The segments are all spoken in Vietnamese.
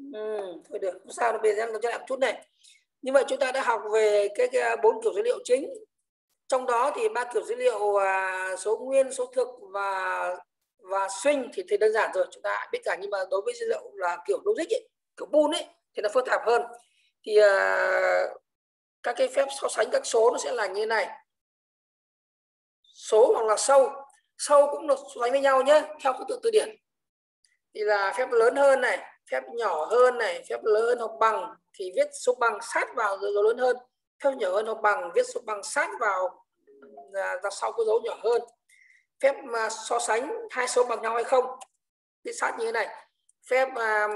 Thôi được, không sao, bây giờ tôi cho làm chút này. Như vậy chúng ta đã học về cái 4 kiểu dữ liệu chính. Trong đó thì 3 kiểu dữ liệu số nguyên, số thực và string thì đơn giản rồi, chúng ta biết cả. Nhưng mà đối với dữ liệu là kiểu logic ấy, kiểu bool ấy thì nó phức tạp hơn. Thì các cái phép so sánh các số nó sẽ là như thế này. Số hoặc là sâu cũng được so sánh với nhau nhé, theo thứ tự từ điển. Thì là phép lớn hơn này, phép nhỏ hơn này, phép lớn hơn hoặc bằng thì viết số bằng sát vào rồi lớn hơn, phép nhỏ hơn hoặc bằng viết số bằng sát vào ra sau có dấu nhỏ hơn. Phép mà so sánh hai số bằng nhau hay không viết sát như thế này. Phép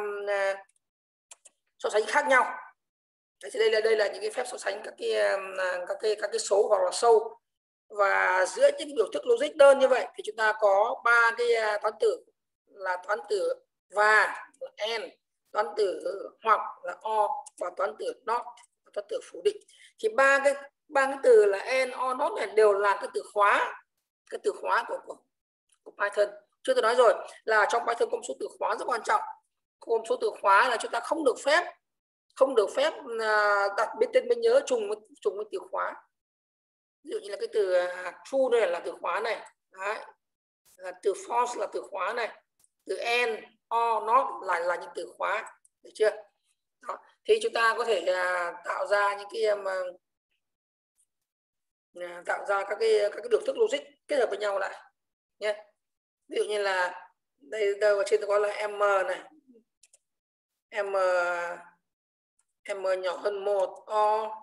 so sánh khác nhau. Đấy, thì đây là những cái phép so sánh các cái số hoặc là sâu. Và giữa những biểu thức logic đơn như vậy thì chúng ta có 3 cái toán tử là toán tử và là and, toán tử hoặc là or và toán tử not, toán tử phủ định. Thì ba cái từ là and, or, not này đều là cái từ khóa của Python. Trước tôi nói rồi là trong Python có một số từ khóa rất quan trọng. Có một số từ khóa là chúng ta không được phép đặt bên tên bên nhớ trùng với từ khóa. Ví dụ như là cái từ true này là từ khóa này. Đấy. Là từ false là từ khóa này. Từ and, or, not là những từ khóa. Được chưa? Đó. Thì chúng ta có thể tạo ra những cái tạo ra các cái biểu thức logic kết hợp với nhau lại nhé. Ví dụ như là đây ở trên tôi có là m này, m nhỏ hơn 1, o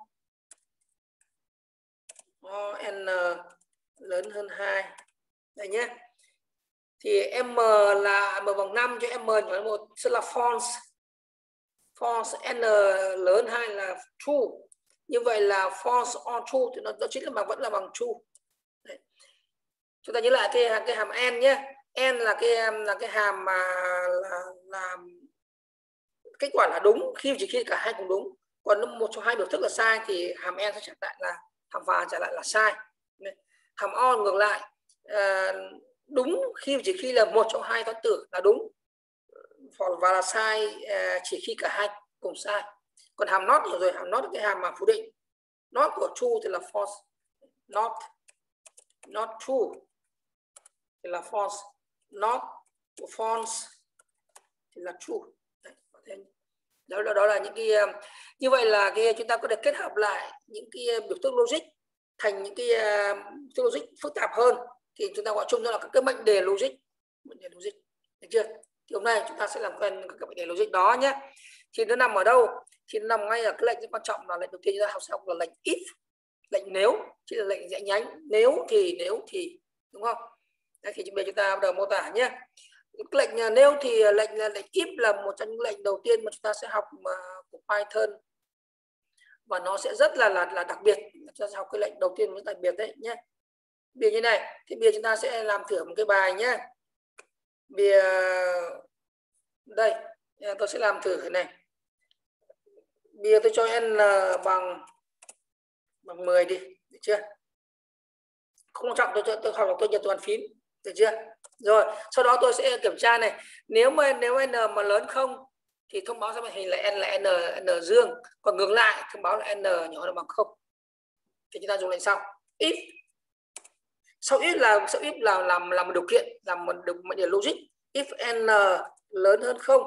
n lớn hơn 2 đây nhé. Thì m là m bằng 5 cho m nhỏ hơn 1 sẽ là false, n lớn 2 là true. Như vậy là false or true thì nó chính là vẫn là bằng true. Đấy. Chúng ta nhớ lại cái hàm n nhé. N là cái hàm mà là kết quả là đúng chỉ khi cả hai cùng đúng. Còn một trong hai biểu thức là sai thì hàm n sẽ trả lại là hàm và trả lại là sai. Hàm on ngược lại, đúng chỉ khi là một trong hai toán tử là đúng và là sai chỉ khi cả hai cùng sai. Còn hàm not rồi, hàm not là cái hàm mà phủ định. Not của true thì là false, not true thì là false, not của false thì là true. Đó là những cái như vậy là chúng ta có thể kết hợp lại những cái biểu thức logic thành những cái biểu thức logic phức tạp hơn thì chúng ta gọi chung đó là các cái mệnh đề logic. Được chưa? Thì hôm nay chúng ta sẽ làm quen các mệnh đề logic đó nhé. Thì nó nằm ở đâu? Thì nó nằm ngay ở cái lệnh rất quan trọng là lệnh đầu tiên chúng ta học xong là lệnh if, lệnh nếu, chỉ là lệnh rẽ nhánh nếu thì đúng không? Đấy, thì bây giờ chúng ta bắt đầu mô tả nhé. Lệnh nếu thì lệnh if là một trong những lệnh đầu tiên mà chúng ta sẽ học của Python và nó sẽ rất là đặc biệt. Chúng ta sẽ học cái lệnh đầu tiên rất đặc biệt đấy nhé. Bây giờ như này, thì bây giờ chúng ta sẽ làm thử một cái bài nhé. Bây giờ đây tôi sẽ làm thử cái này. Bây giờ tôi cho n bằng 10 đi, được chưa? Không quan trọng, tôi học là tôi nhập toàn phím, được chưa? Rồi sau đó tôi sẽ kiểm tra này, nếu n mà lớn không thì thông báo ra màn hình là n dương, còn ngược lại thông báo là n nhỏ hơn bằng 0. Thì chúng ta dùng lệnh sau if. Sau if là một điều kiện, là một mệnh đề logic. If n lớn hơn 0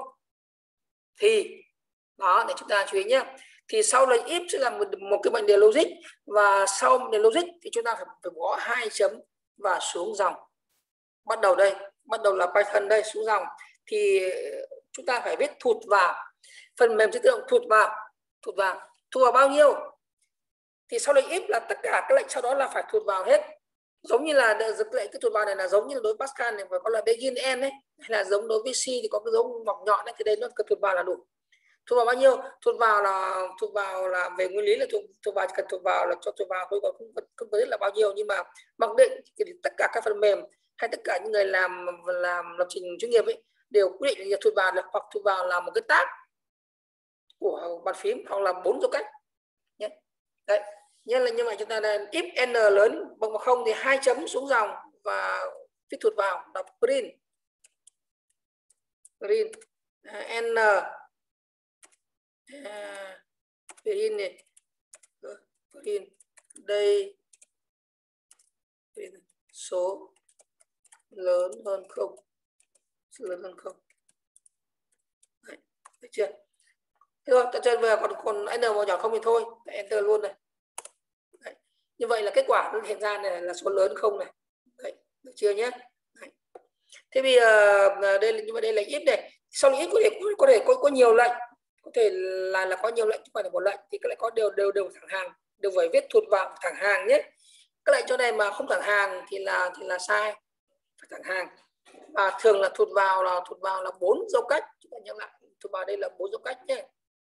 thì đó, để chúng ta chú ý nhé. Thì sau lệnh if sẽ là một cái mệnh đề logic, và sau mệnh đề logic thì chúng ta phải bỏ 2 chấm và xuống dòng. Bắt đầu đây, bắt đầu là Python đây, xuống dòng thì chúng ta phải viết thụt vào. Phần mềm sẽ tự động thụt vào bao nhiêu thì sau lệnh if là tất cả các lệnh sau đó là phải thụt vào hết. Giống như là lệnh cái thụt vào này là giống như đối với Pascal này phải có là begin end ấy, hay là giống đối với C thì có cái dấu ngoặc nhọn ấy, thì đây nó cần thụt vào là đủ. Thụt vào bao nhiêu? Thụt vào là về nguyên lý là thụt vào, chỉ cần thụt vào là cho thụt vào thôi, còn không biết là bao nhiêu. Nhưng mà mặc định thì tất cả các phần mềm hay tất cả những người làm lập trình chuyên nghiệp ấy đều quyết định là thụt vào là hoặc thụt vào là một cái tab của bàn phím hoặc là 4 dấu cách nhé. Đấy, như vậy chúng ta là if n lớn bằng 0 thì 2 chấm xuống dòng và viết thụt vào đọc print n print này, print đây số lớn hơn không, số lớn hơn không. Đấy, được chưa? Thế rồi, trên về còn n màu nhỏ không thì thôi, enter luôn này. Đấy. Như vậy là kết quả nó hiện ra này là số lớn không này. Đấy, được chưa nhé? Đấy. Thế bây giờ đây là, như vậy đây là if này. Sau if có thể có nhiều lệnh, có thể là có nhiều lệnh chứ không phải là một lệnh, thì các lại có đều thẳng hàng, đều phải viết thụt vào thẳng hàng nhé. Các lệnh chỗ này mà không thẳng hàng thì là sai, phải thẳng hàng. Và thường là thụt vào là 4 dấu cách. Chúng ta nhớ lại, thụt vào đây là 4 dấu cách nhé.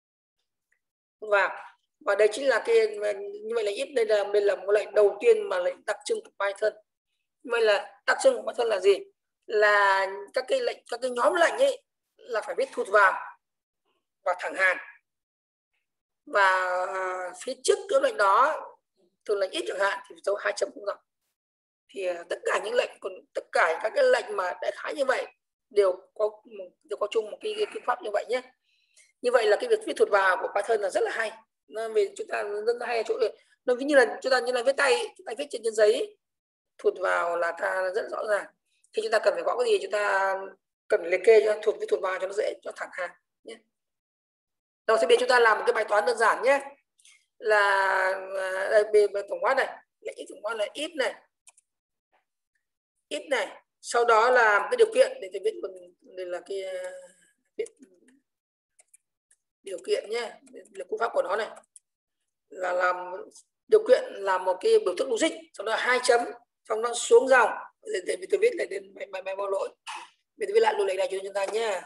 Và đây chính là cái, như vậy là if đây là một lệnh đầu tiên mà lệnh đặc trưng của Python. Như vậy là đặc trưng của Python là gì? Là các cái nhóm lệnh ấy là phải viết thụt vào và thẳng hàng, và phía trước cái lệnh đó thường là ít chẳng hạn thì dấu 2 chấm không dòng. Thì tất cả những lệnh, còn tất cả các cái lệnh mà đại khái như vậy đều có chung một cái phương pháp như vậy nhé. Như vậy là cái việc viết thụt vào của Python là rất là hay. Nó vì chúng ta rất là hay ở chỗ này, nó ví như là chúng ta viết tay, chúng ta viết trên giấy, thụt vào là ta rất rõ ràng. Khi chúng ta cần phải gõ cái gì, chúng ta cần liệt kê cho viết thụt vào cho nó dễ, cho thẳng hàng nhé. Rồi sau đây chúng ta làm một cái bài toán đơn giản nhé, là đây tổng quát này, tổng quát là if này, sau đó là cái điều kiện để viết, đây là cái viết điều kiện nhé, là cú pháp của nó này, là làm điều kiện là một cái biểu thức logic, sau đó 2 chấm, xong nó xuống dòng, để tôi viết lại đến bài báo lỗi, để tôi viết lại luật lệ này cho chúng ta nhé.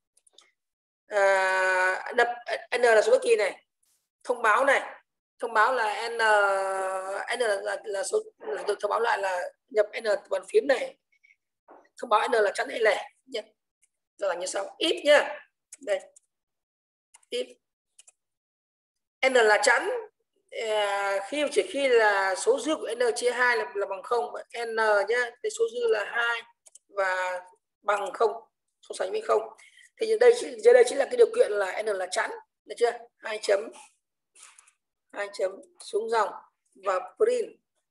Đập n là số bất kỳ này, thông báo này, thông báo là n là số, thông báo lại là nhập n từ bàn phím này, thông báo n là chẵn hay lẻ nhé. Rồi là như sau, if nhá, đây if n là chẵn, chỉ khi là số dư của n chia 2 là bằng 0, n nhá, cái số dư là 2 và bằng 0, so sánh với 0, thì dưới đây chính là cái điều kiện là n là chẵn, được chưa? 2 chấm xuống dòng và print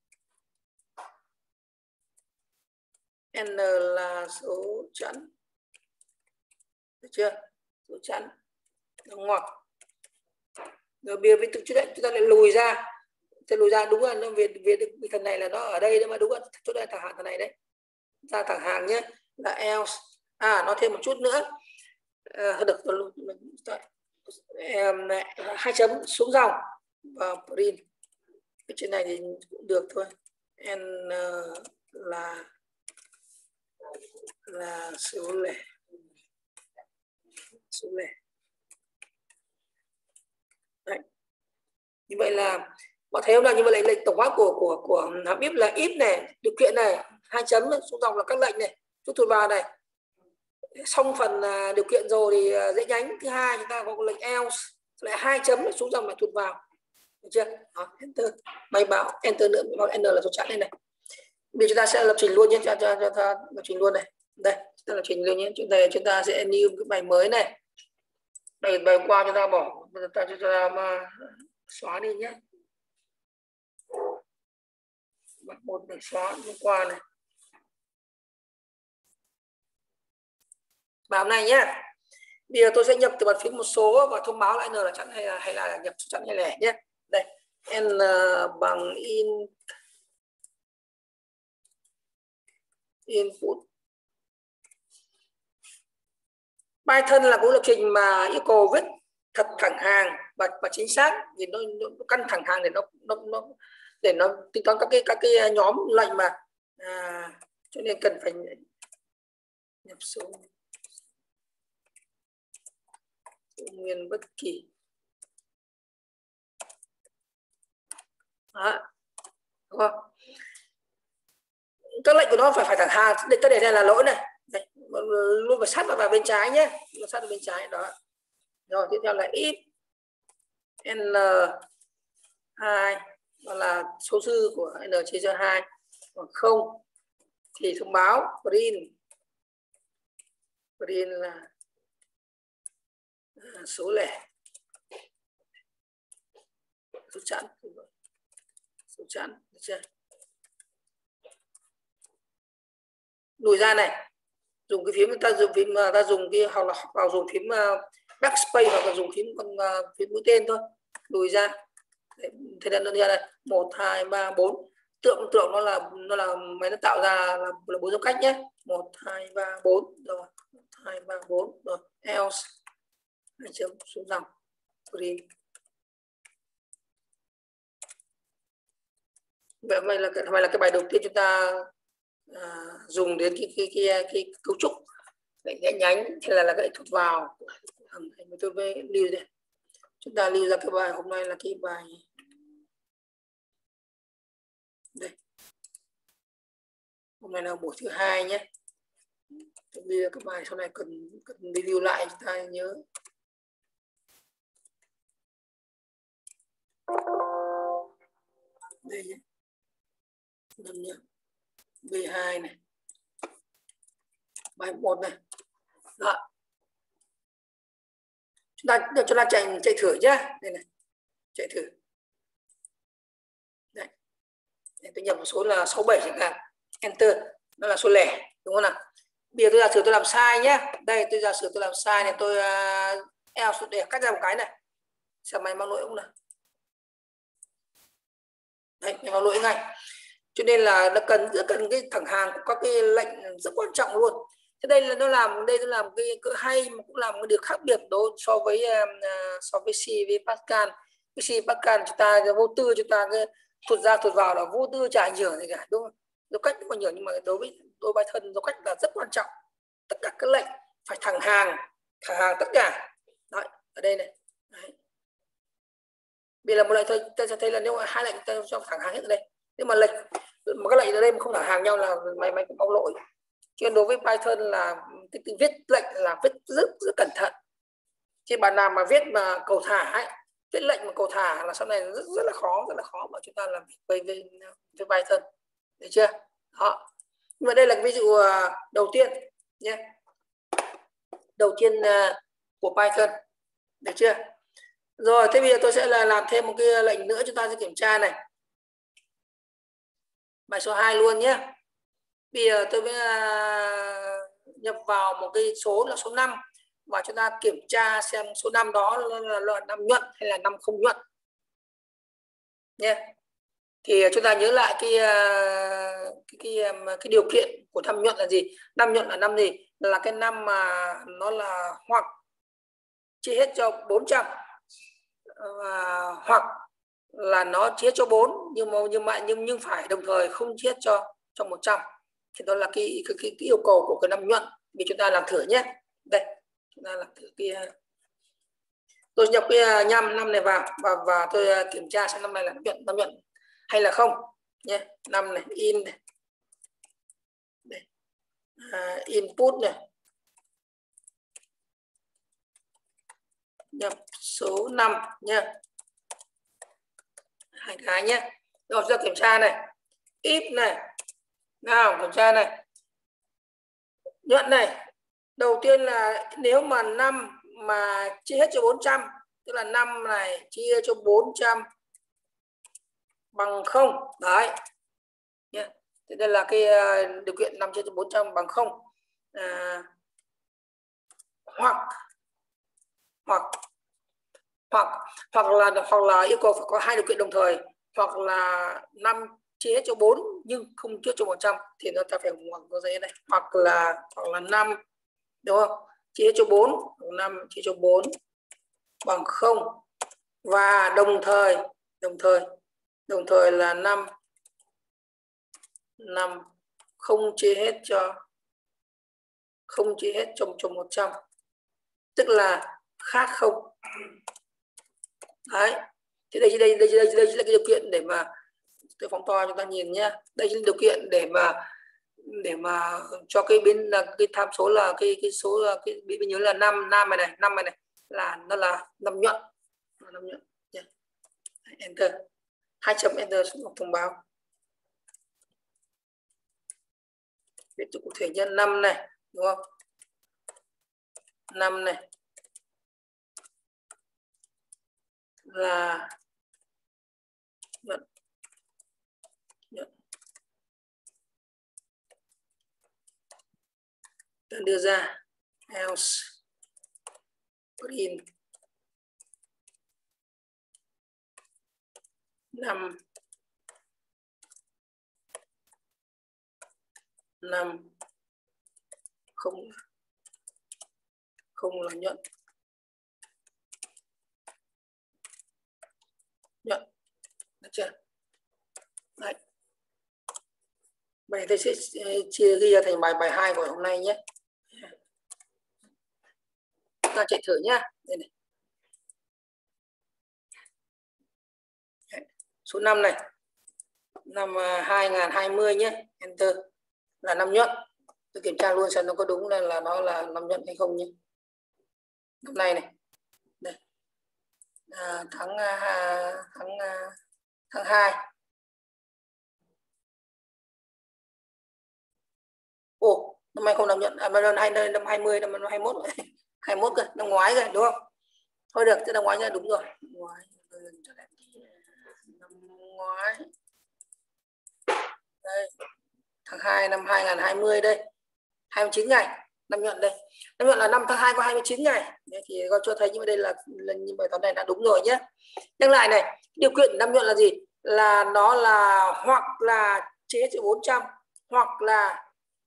n là số chẵn, được chưa? Số chẵn ngoặc. Rồi bây giờ chúng ta lại lùi ra, đúng là nó về phần này là nó ở đây đấy mà, đúng không? Chỗ đây thẳng hàng thằng này đấy, ra thẳng hàng nhé, là else. Nó thêm một chút nữa, được rồi, 2 chấm xuống dòng và print. Cái trên này thì cũng được thôi, n là số lẻ, Đấy. Như vậy là bạn thấy không nào, như vậy lệnh tổng quát của hàm if là if này, điều kiện này, 2 chấm xuống dòng là các lệnh này, chút thụt vào này. Xong phần điều kiện rồi thì dễ nhánh. Thứ hai chúng ta có lệnh else, lại 2 chấm xuống dòng lại thụt vào, được chưa? Đó, enter, máy báo enter nữa, báo n là số chẵn đây này. Bây giờ chúng ta sẽ lập trình luôn nhé, cho lập trình luôn này. Đây, chúng ta lập trình luôn nhé. Chúng ta sẽ new cái bài mới này. Đây, bài qua chúng ta bỏ, chúng ta mà xóa đi nhé. Một để xóa hôm qua này. Bài này nhé. Bây giờ tôi sẽ nhập từ bàn phím một số và thông báo lại n là chẵn hay là nhập số chẵn hay lẻ nhé. Đây, n bằng input. Python là cú lập trình mà yêu cầu viết thật thẳng hàng và chính xác, vì nó căn thẳng hàng để nó tính toán các cái nhóm lệnh mà, cho nên cần phải nhập số nguyên bất kỳ. Đó, đúng không? Các lệnh của nó phải thẳng hàng, ta để này là lỗi này. Đây, luôn phải sát vào bên trái nhé, sát vào bên trái đó. Rồi tiếp theo là if n2 đó là số dư của n chia cho 2 hoặc 0 thì thông báo print là số lẻ. số chẵn được chưa? Lùi ra này, dùng cái phím ta dùng cái hoặc là vào dùng phím backspace hoặc là dùng phím phím mũi tên thôi, lùi ra. Thế nên nó ra đây 1 2 3 4, tượng nó là máy nó tạo ra là 4 dấu cách nhé. 1 2 3 4 rồi, 1 2 3 4 rồi, else hai chấm xuống dòng print. Vậy là cái bài đầu tiên chúng ta dùng đến cái cấu trúc lệnh nhánh hay là cái thuật vào. Tôi với lưu đây, chúng ta lưu ra cái bài hôm nay là cái bài đây, hôm nay là buổi thứ 2 nhé. Tôi lưu cái bài sau này cần đi lưu lại chúng ta nhớ. Đây nhé, năm nhé, B2 này, bài 1 này. Đó. Chúng ta chạy thử nhé. Đây này, chạy thử. Đây. Tôi nhập một số là 67 chẳng hạn, enter, nó là số lẻ đúng không nào? Bây giờ tôi giả sử tôi làm sai nhé. Đây tôi giả sử tôi làm sai này, tôi else để cắt ra một cái này. Xem mày mang lỗi không nào? Đấy, mày mang lỗi ngay. Cho nên là nó rất cần cái thẳng hàng của các cái lệnh rất quan trọng luôn. Thế đây là nó làm cái cỡ hay mà cũng làm cái điều khác biệt đó so với C với Pascal. Cái C Pascal chúng ta vô tư, chúng ta cái thuật ra thuật vào là vô tư, chả ảnh hưởng gì cả, đúng không? Dấu cách không ảnh hưởng, nhưng mà đối với Python dấu cách là rất quan trọng. Tất cả các lệnh phải thẳng hàng tất cả. Đấy, ở đây này. Đấy. Vì là một lệnh thôi, ta sẽ thấy là nếu mà hai lệnh ta cho thẳng hàng hết ở đây. Nhưng mà các lệnh ở đây mà không thẳng hàng nhau là mày cũng có lỗi. Cho nên đối với Python là cái viết lệnh là viết rất cẩn thận. Chứ bạn nào mà viết mà cầu thả ấy, viết lệnh mà cầu thả là sau này rất là khó mà chúng ta làm việc với Python, được chưa? Đó. Nhưng mà đây là cái ví dụ đầu tiên nhé, đầu tiên của Python, được chưa? Rồi, thế bây giờ tôi sẽ làm thêm một cái lệnh nữa, chúng ta sẽ kiểm tra này. Bài số 2 luôn nhé. Bây giờ tôi mới nhập vào một cái số là số 5 và chúng ta kiểm tra xem số 5 đó là 5 nhuận hay là 5 không nhuận nhé. Thì chúng ta nhớ lại cái điều kiện của 5 nhuận là gì? 5 nhuận là năm gì? Là cái năm mà nó là hoặc chia hết cho 400 hoặc là nó chia cho 4 nhưng phải đồng thời không chia cho 100. Thì đó là cái yêu cầu của cái 5 nhuận. Vì chúng ta làm thử nhé. Đây, chúng ta làm thử cái tôi nhập cái năm này vào và tôi kiểm tra xem năm này là năm nhuận hay là không nhé. Năm này, in này. Đây. Input này, nhập số 5 nhé, hai cái nhé. Rồi chúng ta kiểm tra này, if này, nào kiểm tra này, nhuận này. Đầu tiên là nếu mà 5 mà chia hết cho 400, tức là 5 này chia cho 400 bằng 0. Đấy. Nhé. Thế đây là cái điều kiện 5 chia cho 400 bằng 0. Hoặc là yêu cầu phải có hai điều kiện đồng thời, hoặc là 5 chia hết cho 4 nhưng không chia cho 100 thì nó ta phải ngoặc có giấy này, hoặc là 5 đúng không? Chia cho 4, 5 chia cho 4 bằng 0 và đồng thời là 5 không chia hết cho 100, tức là khác 0. Đấy. Thế đây là cái điều kiện để mà tôi phóng to chúng ta nhìn nhé. Đây là điều kiện để mà cho cái bên là cái tham số là cái số là cái bên nhớ là 5 này là nó là 5 nhuận. 5 nhuận nhé. Enter. 2 chấm enter xuống thông báo. Viết chữ cụ thể nhân 5 này, đúng không? 5 này là ta đưa ra else print 5 không là nhận được chưa? Đấy. Bài tôi sẽ chia ghi ra thành bài 2 của hôm nay nhé. Ta chạy thử nhá. Đây này. Số 5 này. Năm 2020 nhé. Enter là 5 nhuận. Tôi kiểm tra luôn xem nó có đúng là nó là 5 nhuận hay không nhé. Năm nay này. Đây. Tháng 2. Ồ, năm nay không làm nhận, năm 20, năm 21, 21 cơ, năm ngoái rồi đúng không? Thôi được, thế năm ngoái nha, đúng rồi. Năm ngoái. Đây. Tháng 2 năm 2020 đây. 29 ngày, năm nhuận đây. Năm nhuận là 5 tháng 2 có 29 ngày. Đấy, thì con cho thấy như đây là như bài toán này đã đúng rồi nhé. Nhắc lại này, điều kiện năm nhuận là gì? Là nó là hoặc là chia cho 400 hoặc là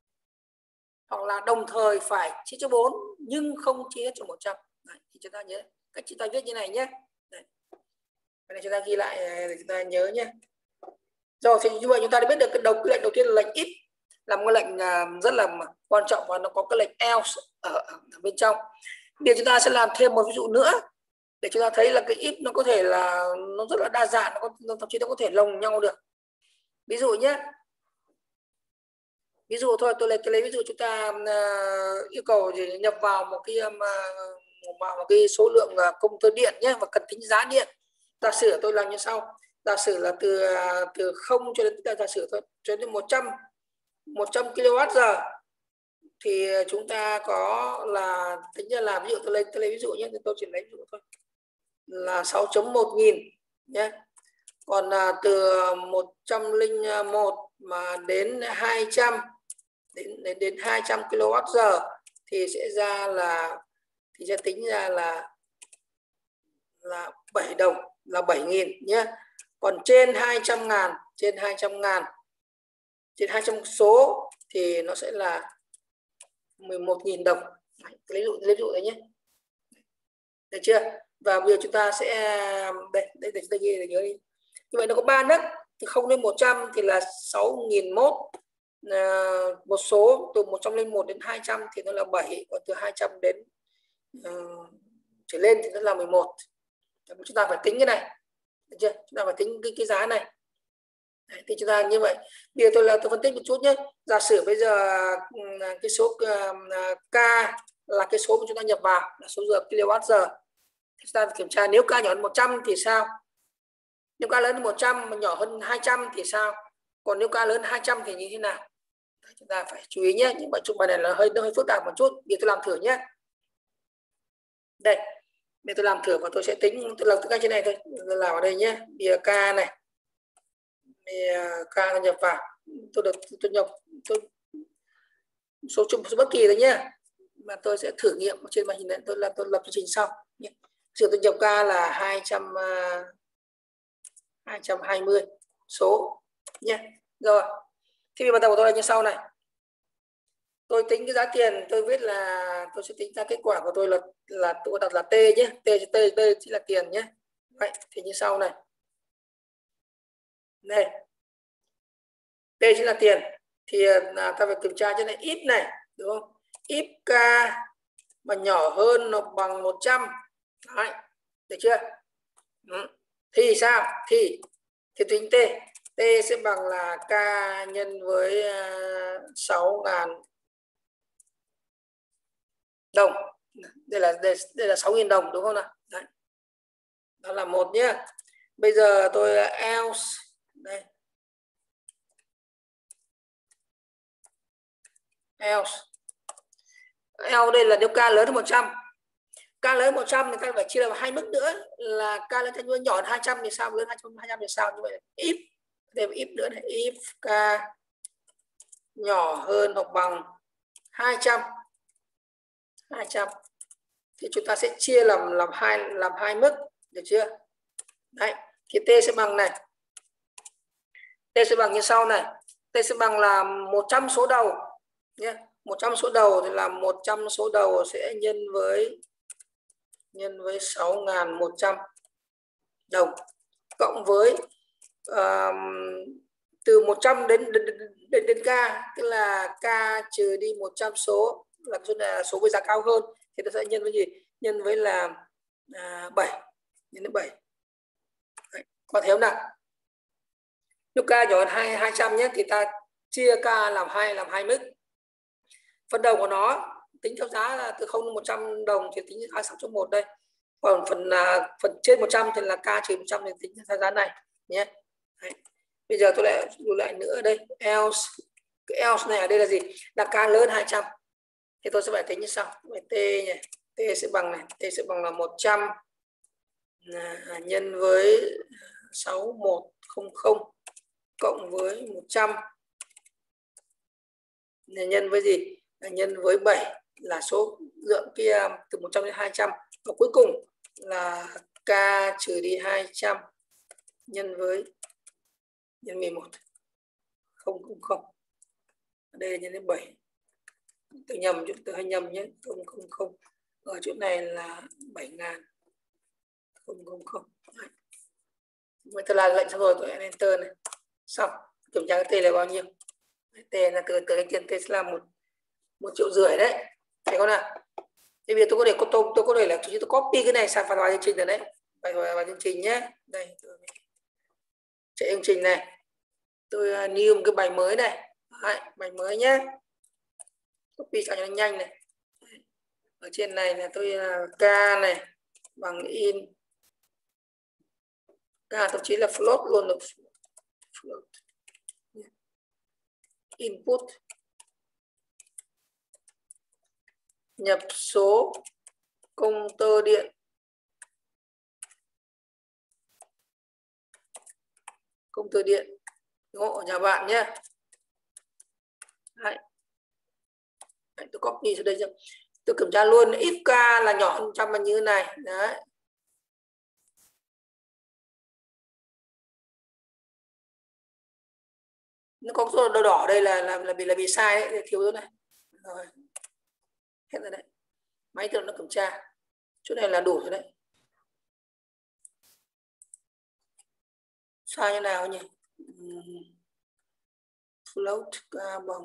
đồng thời phải chia cho 4 nhưng không chia cho 100. Đấy, thì chúng ta nhớ cách chúng ta viết như này nhé. Đây. Cái này chúng ta ghi lại để chúng ta nhớ nhé. Rồi thì như vậy chúng ta đã biết được cái lệnh đầu tiên là lệnh if, là một lệnh rất là quan trọng và nó có cái lệnh else ở bên trong. Bây giờ chúng ta sẽ làm thêm một ví dụ nữa để chúng ta thấy là cái if nó có thể là nó rất là đa dạng, thậm chí nó có thể lồng nhau được. Ví dụ nhé. Ví dụ thôi, tôi lấy ví dụ chúng ta yêu cầu để nhập vào một cái số lượng công tơ điện nhé và cần tính giá điện. Giả sử tôi làm như sau. Giả sử là từ 0 cho đến giả sử thôi cho đến 100 kWh thì chúng ta có là tính ra là ví dụ tôi lấy ví dụ nhé, tôi chỉ lấy ví dụ thôi là 6.1 nghìn nhé. Còn từ 101 mà đến 200 đến 200 kWh thì sẽ ra là sẽ tính ra là 7 đồng, là 7.000 nhé. Còn trên 200 ngàn trên 200 số thì nó sẽ là 11.000 đồng. Lấy dụ đấy nhé. Được chưa? Và bây giờ chúng ta sẽ đây để chúng ta ghi để nhớ đi. Như vậy nó có 3 nấc, từ 0 đến 100 thì là 6.001. Một số từ 101 đến 200 thì nó là 7, còn từ 200 đến trở lên thì nó là 11. Chúng ta phải tính cái này. Được chưa? Chúng ta phải tính cái giá này. Đấy, thì chúng ta như vậy. Bây giờ tôi phân tích một chút nhé. Giả sử bây giờ cái số K là cái số mà chúng ta nhập vào là số giờ kWh. Chúng ta kiểm tra nếu K nhỏ hơn 100 thì sao? Nếu K lớn hơn 100 mà nhỏ hơn 200 thì sao? Còn nếu K lớn hơn 200 thì như thế nào? Đấy, chúng ta phải chú ý nhé. Nhưng mà bài này là hơi phức tạp một chút. Bây giờ tôi làm thử nhé. Đây. Bây giờ tôi làm thử và tôi sẽ tính, tôi làm cách trên này thôi. Tôi làm ở đây nhé. Bây giờ K này. K nhập vào. Tôi nhập số bất kỳ thôi nhé. Mà tôi sẽ thử nghiệm trên màn hình này. Tôi lập chương trình sau nhé. Giờ tôi nhập K là 220 số nhé. Rồi. Thì bài tập của tôi là như sau này. Tôi tính cái giá tiền, tôi viết là tôi sẽ tính ra kết quả của tôi là tôi đặt là T nhé. T chính là tiền nhé. Vậy thì như sau này. Đây. T chính là tiền. Thì ta phải kiểm tra trên này if này, đúng không? If K mà nhỏ hơn hoặc bằng 100. Đấy. Được chưa? Thì sao? Thì tính T. T sẽ bằng là K nhân với 6.000 đồng. Đây là 6.000 đồng đúng không nào? Đấy. Đó là một nhé. Bây giờ tôi else đây. Else đây là nếu K lớn hơn 100. K lớn 100 thì ta phải chia làm hai mức nữa là K lớn thành nhỏ hơn 200 thì sao, lớn 200 thì sao, như vậy if thêm if nữa này, if K nhỏ hơn hoặc bằng 200 200 thì chúng ta sẽ chia làm hai mức, được chưa? Đấy, thì t sẽ bằng này. T sẽ bằng như sau này. T sẽ bằng là 100 số đầu nhé. 100 số đầu thì là 100 số đầu sẽ nhân với 6.100 đồng cộng với từ 100 đến k, tức là k trừ đi 100 số là số với giá cao hơn thì ta sẽ nhân với gì? Nhân với là 7, nhân với 7. Đấy. Còn thế nào? Lúc k nhỏ hơn 200 nhé thì ta chia k làm hai mức. Phần đầu của nó tính theo giá là từ 0 đến 100 đồng thì tính giá 6.1 đây. Còn phần trên 100 thì là k trừ 100 thì tính theo giá này nhé. Đấy. Bây giờ tôi lại nữa ở đây, else. Cái else này ở đây là gì? Là k lớn 200. Thì tôi sẽ phải tính như sau. T nhỉ. T sẽ bằng này, T sẽ bằng là 100 nhân với 6100 cộng với 100 nhân với gì? Nhân với 7 là số lượng kia từ 100 đến 200. Và cuối cùng là k trừ đi 200 nhân với 11 000. Ở đây là nhân đến 7. Tôi hay nhầm nhé, 000. Ở chỗ này là 7.000. 000. Vậy tôi làm lệnh xong rồi, tôi enter này. Xong, kiểm tra cái t là bao nhiêu. T là từ cái tiền t sẽ là 1,5 triệu đấy. Thấy không nào? Thì bây giờ tôi có thể là tôi copy cái này sang bài chương trình rồi đấy. Bài chương trình nhé. Đây, tôi chạy chương trình này. Tôi new một cái bài mới này. Đấy, bài mới nhé. Copy sang cho nó nhanh này. Ở trên này là tôi k này bằng in. K thậm chí là float luôn được. Float. Input. Nhập số công tơ điện. Công tơ điện ở nhà bạn nhé. Đấy. Đấy, tôi copy xuống đây cho tôi kiểm tra luôn. If k là nhỏ hơn 100 là như thế này. Đấy. Nó có số đỏ đỏ đây là bị sai đấy, thiếu chỗ này. Rồi. Hết rồi đấy. Máy tự nó kiểm tra. Chỗ này là đủ rồi đấy. Sai như nào nhỉ? Float k bằng.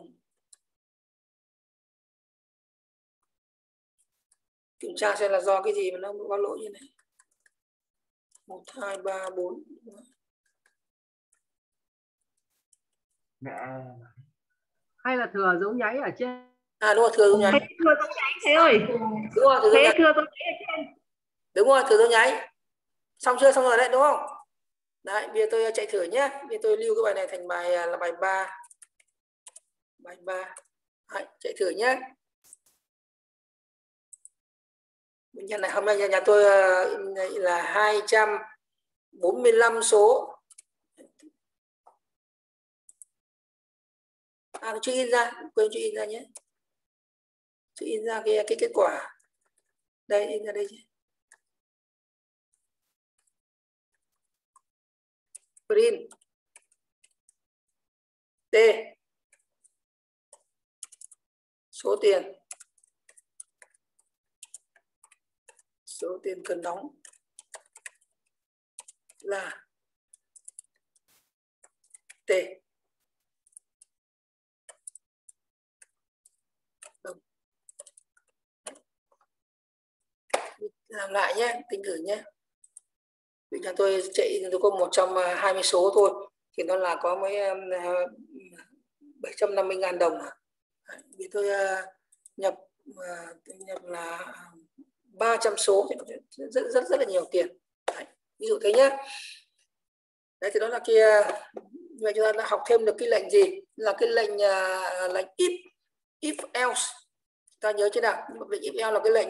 Kiểm tra xem là do cái gì mà nó có lỗi như này. 1, 2, 3, 4. Hay là thừa dấu nháy ở trên? À đúng rồi, thừa dấu nháy. Thừa dấu nháy thế ơi. Đúng rồi, thừa dấu nháy. Thừa dấu nháy ở trên. Đúng rồi, thừa dấu nháy. Xong chưa? Xong rồi đấy đúng không? Đấy, bây giờ tôi chạy thử nhé. Bây giờ tôi lưu cái bài này thành bài là bài 3. Bài 3. Đấy, chạy thử nhé. Nhà này hôm nay nhà tôi là 245 số. À, chưa in ra, quên chưa in ra nhé. Chưa in ra cái kết quả. Đây, in ra đây chứ. Print. T. Số tiền. Số tiền cần đóng là T. Đồng. Làm lại nhé, tính thử nhé. Vì nhà tôi chạy tôi có 120 số thôi thì nó là có mấy 750.000 đồng. Vì tôi nhập là 300 số thì rất là nhiều tiền. Đấy, ví dụ thế nhé. Đấy thì đó là kia. Vậy chúng ta đã học thêm được cái lệnh gì? Là cái lệnh if else. Ta nhớ chưa nào? Lệnh if else là cái lệnh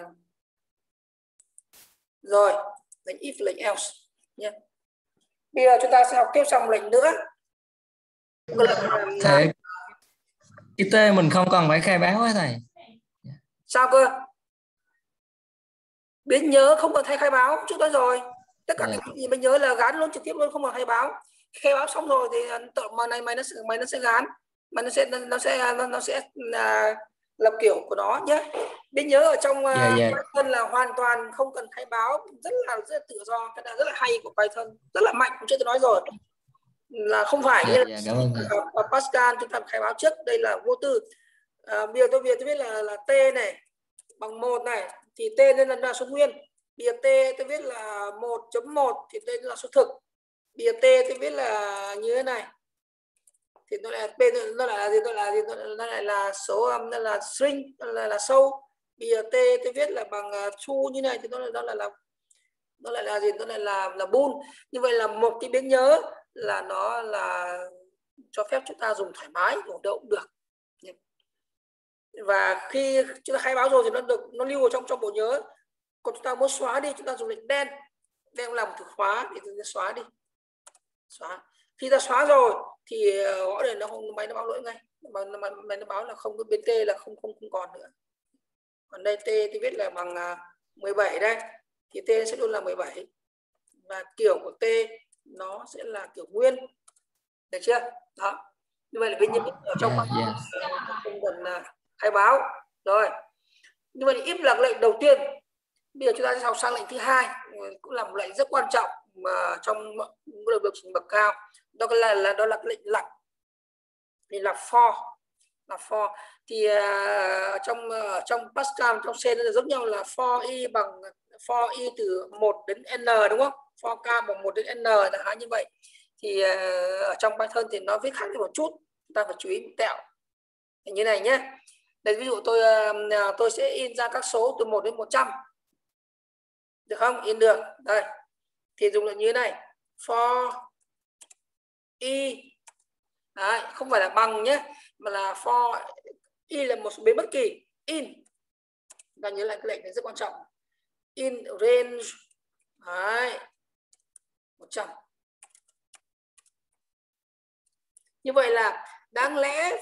rồi, lệnh if, lệnh else nhé. Bây giờ chúng ta sẽ học tiếp xong lệnh nữa. Thầy, cái T mình không cần phải khai báo hả thầy? Sao cơ? biến nhớ không cần thay khai báo trước đó rồi, tất cả cái gì biến nhớ là gán luôn trực tiếp luôn, không cần khai báo. Khai báo xong rồi thì tự mà này mày nó sẽ gán, mà nó sẽ lập kiểu của nó nhé. Biến nhớ ở trong Python là hoàn toàn không cần khai báo, rất là tự do, cái này rất là hay của Python, rất là mạnh. Trước tôi nói rồi là không phải như là Pascal chúng ta khai báo trước, đây là vô tư. Bây giờ tôi viết là t này bằng 1 này thì t nên là số nguyên. Bây giờ t tôi viết là 1.1 thì đây là số thực. Bây giờ t tôi viết là như thế này thì nó lại p, nó lại là gì, nó lại là số, nó là string, là sâu. Bây giờ t tôi viết là bằng true như này thì nó lại là gì, nó lại là bool. Như vậy là một cái biến nhớ là nó là cho phép chúng ta dùng thoải mái, ở đâu cũng được. Và khi chúng ta khai báo rồi thì nó lưu ở trong bộ nhớ. Còn chúng ta muốn xóa đi, chúng ta dùng lệnh đen làm từ khóa để chúng ta xóa đi. Khi ta xóa rồi thì gõ để nó không, máy nó báo lỗi ngay, máy nó báo là không có biến t là không còn nữa. Còn đây t thì viết là bằng 17 đây thì t sẽ luôn là 17 và kiểu của t nó sẽ là kiểu nguyên, được chưa? Đó, như vậy là biến nhớ ở trong không cần khai báo rồi. Như vậy là if là lệnh đầu tiên. Bây giờ chúng ta sẽ học sang lệnh thứ hai, cũng là một lệnh rất quan trọng mà trong lập trình bậc cao, đó là lệnh lặp. Thì là for thì trong Pascal, trong C nó giống nhau là for i từ 1 đến n, đúng không? For k bằng 1 đến n là hai như vậy. Thì ở trong Python thì nó viết khác một chút, chúng ta phải chú ý tẹo như này nhé. Đây, ví dụ tôi sẽ in ra các số từ 1 đến 100, được không? In được đây thì dùng là như thế này, for i đấy, không phải là bằng nhé, mà là for i là một số biến bất kỳ. In, và nhớ lại cái lệnh này rất quan trọng, in range đấy, 100. Như vậy là đáng lẽ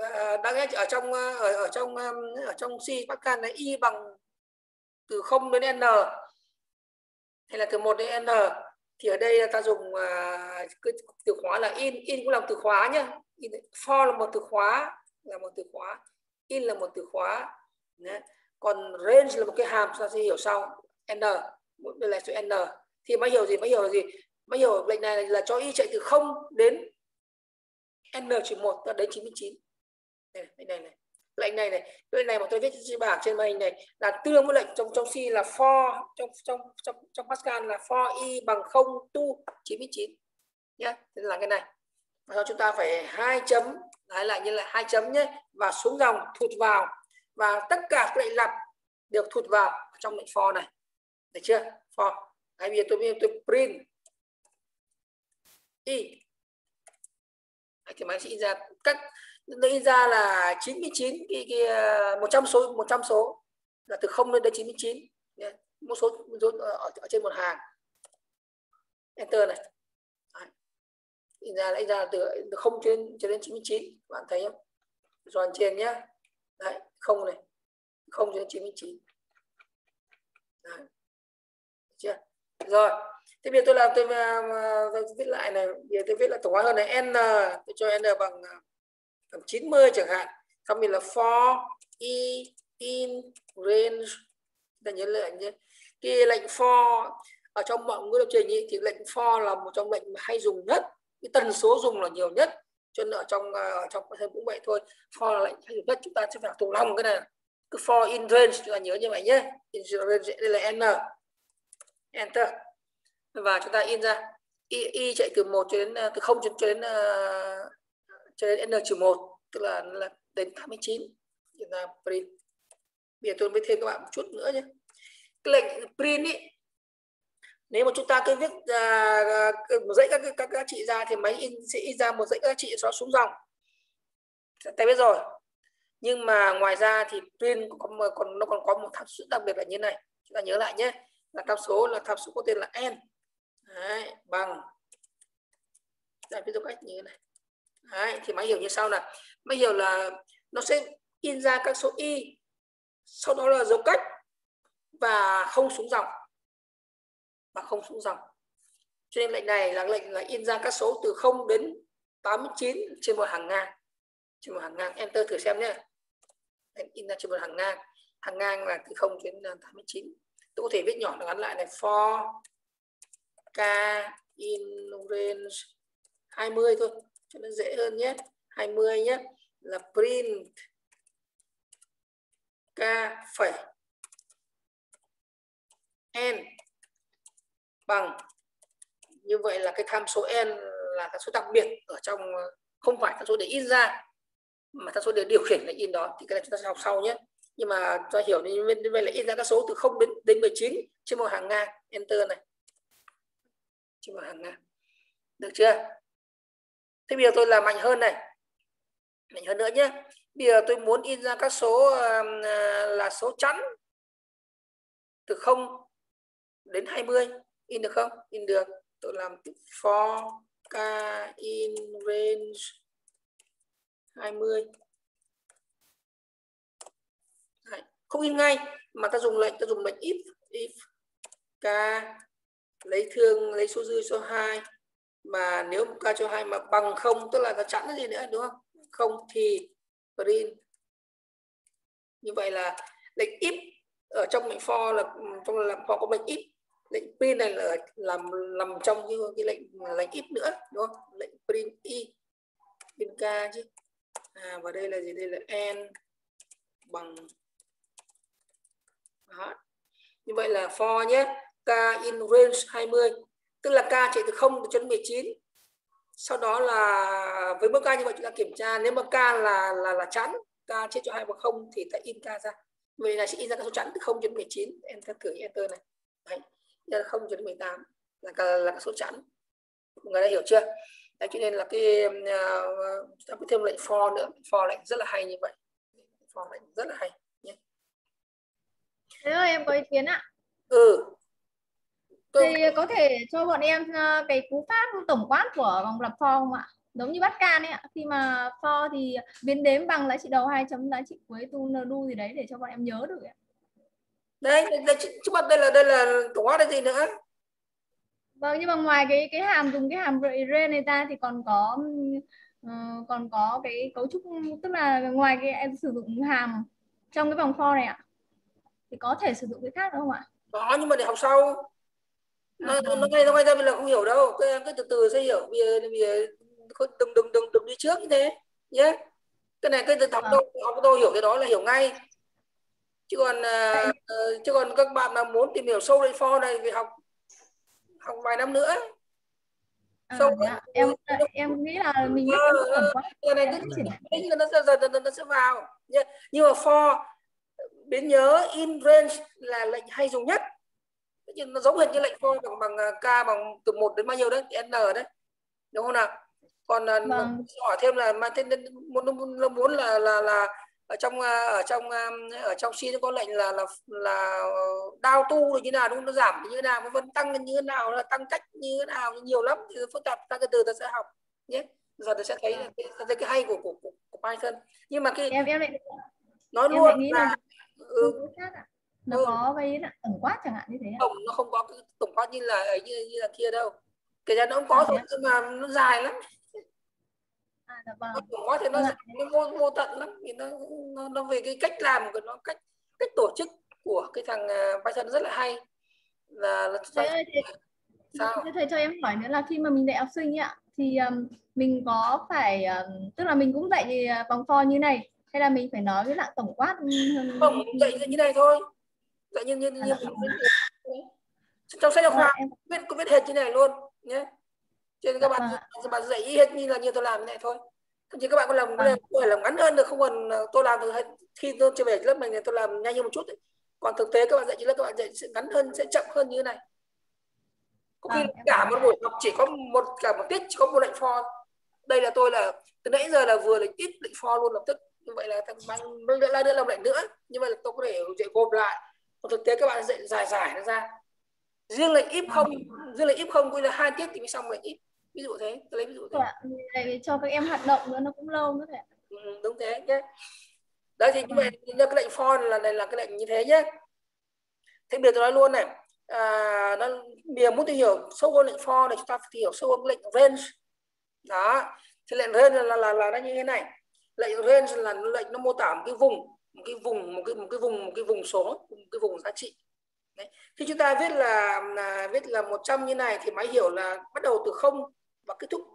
ở trong C Pascal là i bằng từ 0 đến n hay là từ 1 đến n, thì ở đây ta dùng cái từ khóa là in cũng là một từ khóa nhé. For là một từ khóa, in là một từ khóa. Đấy. Còn range là một cái hàm, chúng ta sẽ hiểu sau. N, đây là số n thì mới hiểu gì, mới hiểu lệnh này là cho y chạy từ 0 đến n-1 đến 99. Lệnh này mà tôi viết trên bảng trên màn hình này là tương với lệnh trong C là for, trong Pascal là for i bằng 0 to 99 nhé. Thế là cái này. Và chúng ta phải 2 chấm, lại như là 2 chấm nhé, và xuống dòng thụt vào, và tất cả các lệnh lặp được thụt vào trong lệnh for này, được chưa? For. Bây giờ tôi print i thì máy sẽ in ra in ra là 99 cái 100 số là từ 0 đến 99, một số ở trên một hàng. Enter này. Đấy. In ra từ 0 cho đến 99, bạn thấy không? Dọn trên nhé. Đấy, 0 này, 0 cho đến 99. Đấy. Được chưa? Rồi. Thế bây giờ tôi viết lại này, bây giờ tôi viết là tổng hóa hơn này, n, tôi cho n bằng 90 chẳng hạn. Xong mình là for i in range. Ta nhớ lệnh nhé. Cái lệnh for ở trong mọi ngữ lập trình thì lệnh for là một trong lệnh hay dùng nhất, cái tần số dùng là nhiều nhất, cho nên ở trong Python cũng vậy thôi. For là lệnh hay dùng nhất, chúng ta sẽ phải thuộc lòng cái này. Cứ for in range chúng ta nhớ như vậy nhé. In range đây là n. Enter. Và chúng ta in ra y chạy từ 1 cho đến từ 0 cho đến n-1, tức là đến 89. Chúng ta print. Bây giờ tôi mới thêm các bạn một chút nữa nhé. Cái lệnh print ý, nếu mà chúng ta cứ viết một dãy các giá trị ra thì máy sẽ in ra một dãy các giá trị cho xuống dòng. Ta biết rồi. Nhưng mà ngoài ra thì print nó còn có một tham số đặc biệt là như này. Chúng ta nhớ lại nhé. Là tham số có tên là n. Đấy, bằng. Đây, ví dụ cách như thế này. Đấy, thì máy hiểu như sau là máy hiểu là nó sẽ in ra các số y, sau đó là dấu cách, và không xuống dòng, cho nên lệnh này là lệnh là in ra các số từ 0 đến 89 trên một hàng ngang, enter thử xem nhé. In ra trên một hàng ngang là từ 0 đến 89. Tôi có thể viết nhỏ nó gắn lại này, for k in range 20 thôi cho nó dễ hơn nhé, 20 nhé, là print k phẩy n bằng, như vậy là cái tham số n là tham số đặc biệt ở trong, không phải tham số để in ra mà tham số để điều khiển lệnh in đó, thì cái này chúng ta sẽ học sau nhé. Nhưng mà cho hiểu như vậy là in ra các số từ 0 đến 19 trên một hàng ngang, enter này, trên một hàng ngang, được chưa? Thế bây giờ tôi làm mạnh hơn này, mạnh hơn nữa nhé. Bây giờ tôi muốn in ra các số là số chẵn từ 0 đến 20, in được không? In được. Tôi làm for k in range 20. Đấy. Không in ngay mà ta dùng lệnh if k lấy số dư số 2, mà nếu k cho 2 mà bằng 0 tức là nó chẵn cái gì nữa, đúng không? Không thì print. Như vậy là lệnh if ở trong lệnh for là trong lệnh for có lệnh if, lệnh print này là nằm trong cái lệnh if nữa, đúng không? Lệnh print y, print k chứ. Và đây là gì? Đây là n bằng đó. Như vậy là for nhé, k in range 20, tức là k chạy từ 0 đến 19. Sau đó là với mỗi k như vậy chúng ta kiểm tra, nếu mà k là chẵn, k chia cho 2 bằng 0 thì ta in k ra. Vậy là sẽ in ra các số chẵn từ 0 đến 19. Enter thử enter này. Đấy, là 0 đến 18 là các số chẵn. Mọi người đã hiểu chưa? Đấy, cho nên là ta có thêm lệnh for nữa, for lệnh rất là hay như vậy. For lệnh rất là hay nhé. Thế ơi, em có ý kiến ạ. Thì có thể cho bọn em cái cú pháp tổng quát của vòng lặp for không ạ? Giống như bắt can ấy ạ. Khi mà for thì biến đếm bằng giá trị đầu 2 chấm giá trị cuối tu nu gì đấy để cho bọn em nhớ được ạ. Đấy, trước mặt đây là tổng quát là gì nữa? Vâng, nhưng mà ngoài cái hàm dùng cái hàm re này ra thì còn có cái cấu trúc, tức là ngoài cái em sử dụng hàm trong cái vòng for này ạ, thì có thể sử dụng cái khác đúng không ạ? Có, nhưng mà để học sau. Nó ngay ra bây giờ không hiểu đâu, cứ từ từ sẽ hiểu. Bây giờ đừng đi trước như thế nhé. Cái này cái từ học đâu hiểu cái đó là hiểu ngay, chứ còn các bạn mà muốn tìm hiểu sâu lên for này thì học vài năm nữa. Em nghĩ là mình biết cái tổng quát này nó sẽ vào nhé. Nhưng mà for biến nhớ in range là lệnh hay dùng nhất, nhưng nó giống hệt như lệnh for bằng k bằng từ 1 đến bao nhiêu đấy, n đấy, đúng không nào? Còn hỏi thêm là mà thế nên muốn là ở trong C nó có lệnh là đao tu như nào, đúng không? Nó giảm như thế nào, nó vẫn tăng như thế nào, là tăng cách như thế nào, nhiều lắm, thì phức tạp, ta từ ta sẽ học nhé. Giờ ta sẽ thấy cái hay của Python. Nhưng mà cái em nói luôn nghĩ là nó có cái tổng quát chẳng hạn như thế. Không, nó không có cái tổng quát như là kia đâu. Kể ra nó cũng có thôi, nhưng mà nó dài lắm. Tổng quát thì nó vô tận lắm, vì nó về cái cách làm của nó, cách tổ chức của cái thằng Python rất là hay. Thầy cho em hỏi nữa là khi mà mình dạy học sinh ạ thì mình có phải tức là mình cũng dạy vòng for như này, hay là mình phải nói với lại tổng quát không, dạy như này thôi, dạy như trong sách giáo khoa có viết hệt như này luôn nhé. Cho nên các bạn dạy y hệt như tôi làm như này thôi. Thậm chí các bạn có làm ngắn hơn được, không cần tôi làm được. Khi tôi trở về lớp mình thì tôi làm nhanh hơn một chút ấy. Còn thực tế các bạn dạy trên lớp các bạn dạy sẽ ngắn hơn, sẽ chậm hơn như thế này. Có khi cả một buổi học chỉ có cả một tiết chỉ có một lệnh for. Đây là tôi là từ nãy giờ là vừa lệnh if lệnh for luôn lập tức. Như vậy là thằng bạn lại đưa làm lệnh nữa. Như vậy là tôi có thể dạy gộp lại. Còn thực tế các bạn dạy dài nó ra. Riêng lệnh if không cũng là 2 tiết thì mới xong lệnh if. Ví dụ thế, tôi lấy ví dụ thế. Để cho các em hoạt động nữa nó cũng lâu nữa đấy. Đúng thế nhé. Đấy thì như vậy cái lệnh for là cái lệnh như thế nhé. Thế bây giờ tôi nói luôn này, bây giờ muốn tìm hiểu sâu hơn lệnh for này, chúng ta phải tìm hiểu sâu hơn lệnh range. Đó, thì lệnh range là nó như thế này. Lệnh range là lệnh nó mô tả một cái vùng số, một cái vùng giá trị. Đấy. Khi chúng ta viết là 100 như này thì máy hiểu là bắt đầu từ 0 và kết thúc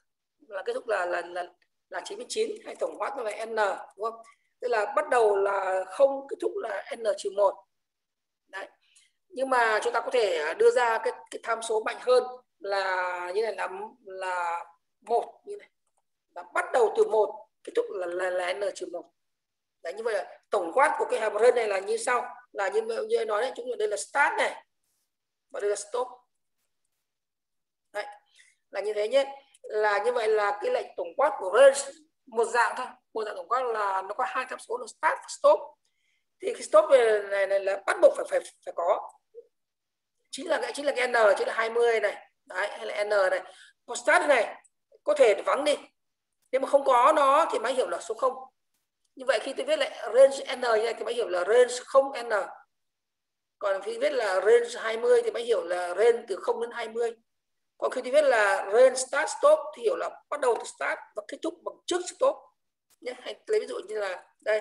là 99, hay tổng quát là n, đúng không? Tức là bắt đầu là 0, kết thúc là n-1. Đấy. Nhưng mà chúng ta có thể đưa ra cái tham số mạnh hơn là như này, là 1 như này. Và bắt đầu từ 1, kết thúc là n-1. Đấy, như vậy là tổng quát của cái hàm range này là như sau, là như anh nói đấy, chúng ta đây là start này và đây là stop. Đấy, là như thế nhé. Là như vậy là cái lệnh tổng quát của range một dạng thôi, một dạng tổng quát là nó có hai tham số là start và stop. Thì cái stop này là bắt buộc phải có, chính là cái n, chính là 20 này. Đấy, hay là n này. Còn start này có thể vắng đi, nhưng mà không có nó thì máy hiểu là số 0. Như vậy khi tôi viết lại range n như này thì máy hiểu là range 0n. Còn khi viết là range 20 thì máy hiểu là range từ 0 đến 20. Còn khi tôi viết là range start stop thì hiểu là bắt đầu từ start và kết thúc bằng trước stop nhé. Hay lấy ví dụ như là đây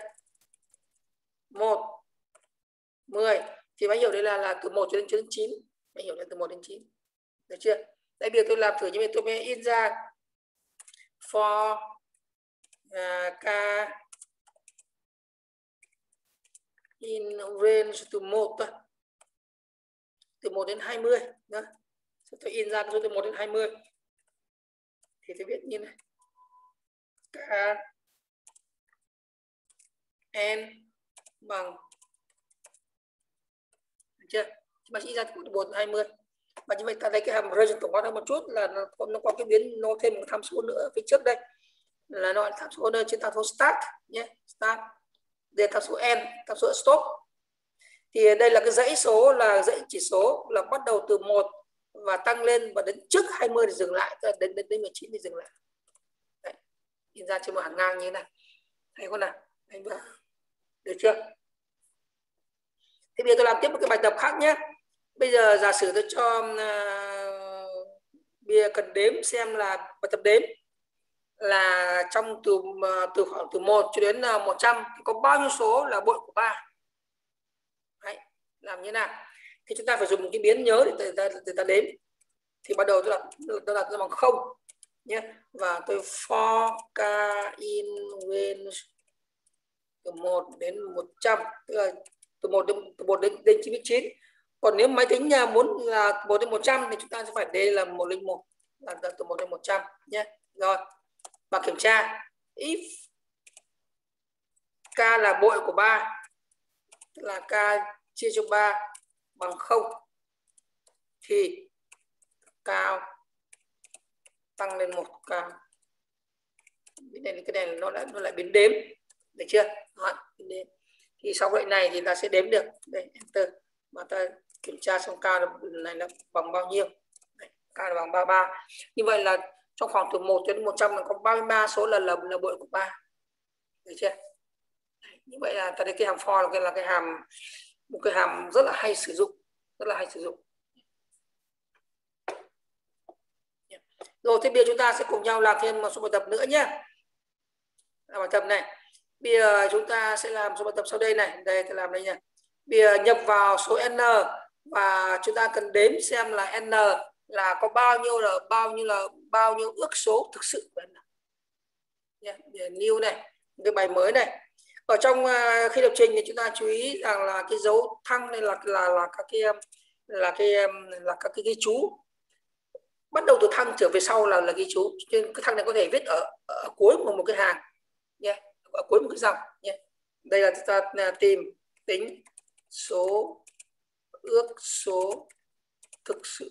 1, 10 thì máy hiểu đây là từ 1 cho đến 9. Máy hiểu là từ 1 đến 9. Được chưa? Đây bây giờ tôi làm thử như vậy, tôi mới in ra for k in range từ 1 thôi. Từ 1 đến 20 nhá. Tôi in ra số từ 1 đến 20 thì tôi viết như này, k n bằng, được chưa? Mà in ra từ 1 đến 20. Và như vậy ta thấy cái hàm range tổng quát hơn một chút là nó có cái biến, nó thêm một tham số nữa phía trước đây, là nó tham số nơi trên tham số start nhé, start. Đây là tham số n, tham số stop. Thì đây là cái dãy số, là dãy chỉ số là bắt đầu từ 1 và tăng lên và đến trước 20 thì dừng lại, đến 19 thì dừng lại. Đấy, in ra trên một hàng ngang như thế này. Thấy không nào? Được chưa? Thế bây giờ tôi làm tiếp một cái bài tập khác nhé. Bây giờ giả sử tôi cho bây giờ cần đếm xem là bài tập đếm là trong từ khoảng từ 1 cho đến 100 thì có bao nhiêu số là bội của 3. Đấy, làm như nào? Thì chúng ta phải dùng một cái biến nhớ để ta đếm. Thì bắt đầu tôi đặt ra bằng 0 nhé, và tôi for k in range từ 1 đến 100, tức là từ 1 đến 99. Còn nếu máy tính nhà muốn là 1 đến 100 thì chúng ta sẽ phải đây là 101, là từ 1 đến 100 nhé. Rồi, và kiểm tra if k là bội của 3, tức là k chia cho 3 bằng 0 thì cao tăng lên 1 cao. Cái này nó lại biến đếm, được chưa? Đó, biến đếm. Thì sau lệnh này thì ta sẽ đếm được. Đây, enter, mà ta kiểm tra xong k này là bằng bao nhiêu. Đây, k là bằng 33. Như vậy là trong khoảng từ 1 đến 100 là có 33 số là bội của 3. Được chưa? Đấy, như vậy là ta thấy cái hàm for là cái hàm, một cái hàm rất là hay sử dụng, rất là hay sử dụng. Rồi, thế bây giờ chúng ta sẽ cùng nhau làm thêm một số bài tập nữa nhé. Bài tập này, bây giờ chúng ta sẽ làm số bài tập sau đây này. Đây, tôi làm đây nha. Bây giờ nhập vào số n và chúng ta cần đếm xem là n là có bao nhiêu ước số thực sự của n. Bây giờ new này, cái bài mới này. Ở trong khi lập trình thì chúng ta chú ý rằng là cái dấu thăng này là các cái ghi chú. Bắt đầu từ thăng trở về sau là ghi chú. Cho nên cái thăng này có thể viết ở cuối của một cái hàng nhé, ở cuối một cái dòng nhé. Đây là chúng ta tìm tính số ước số thực sự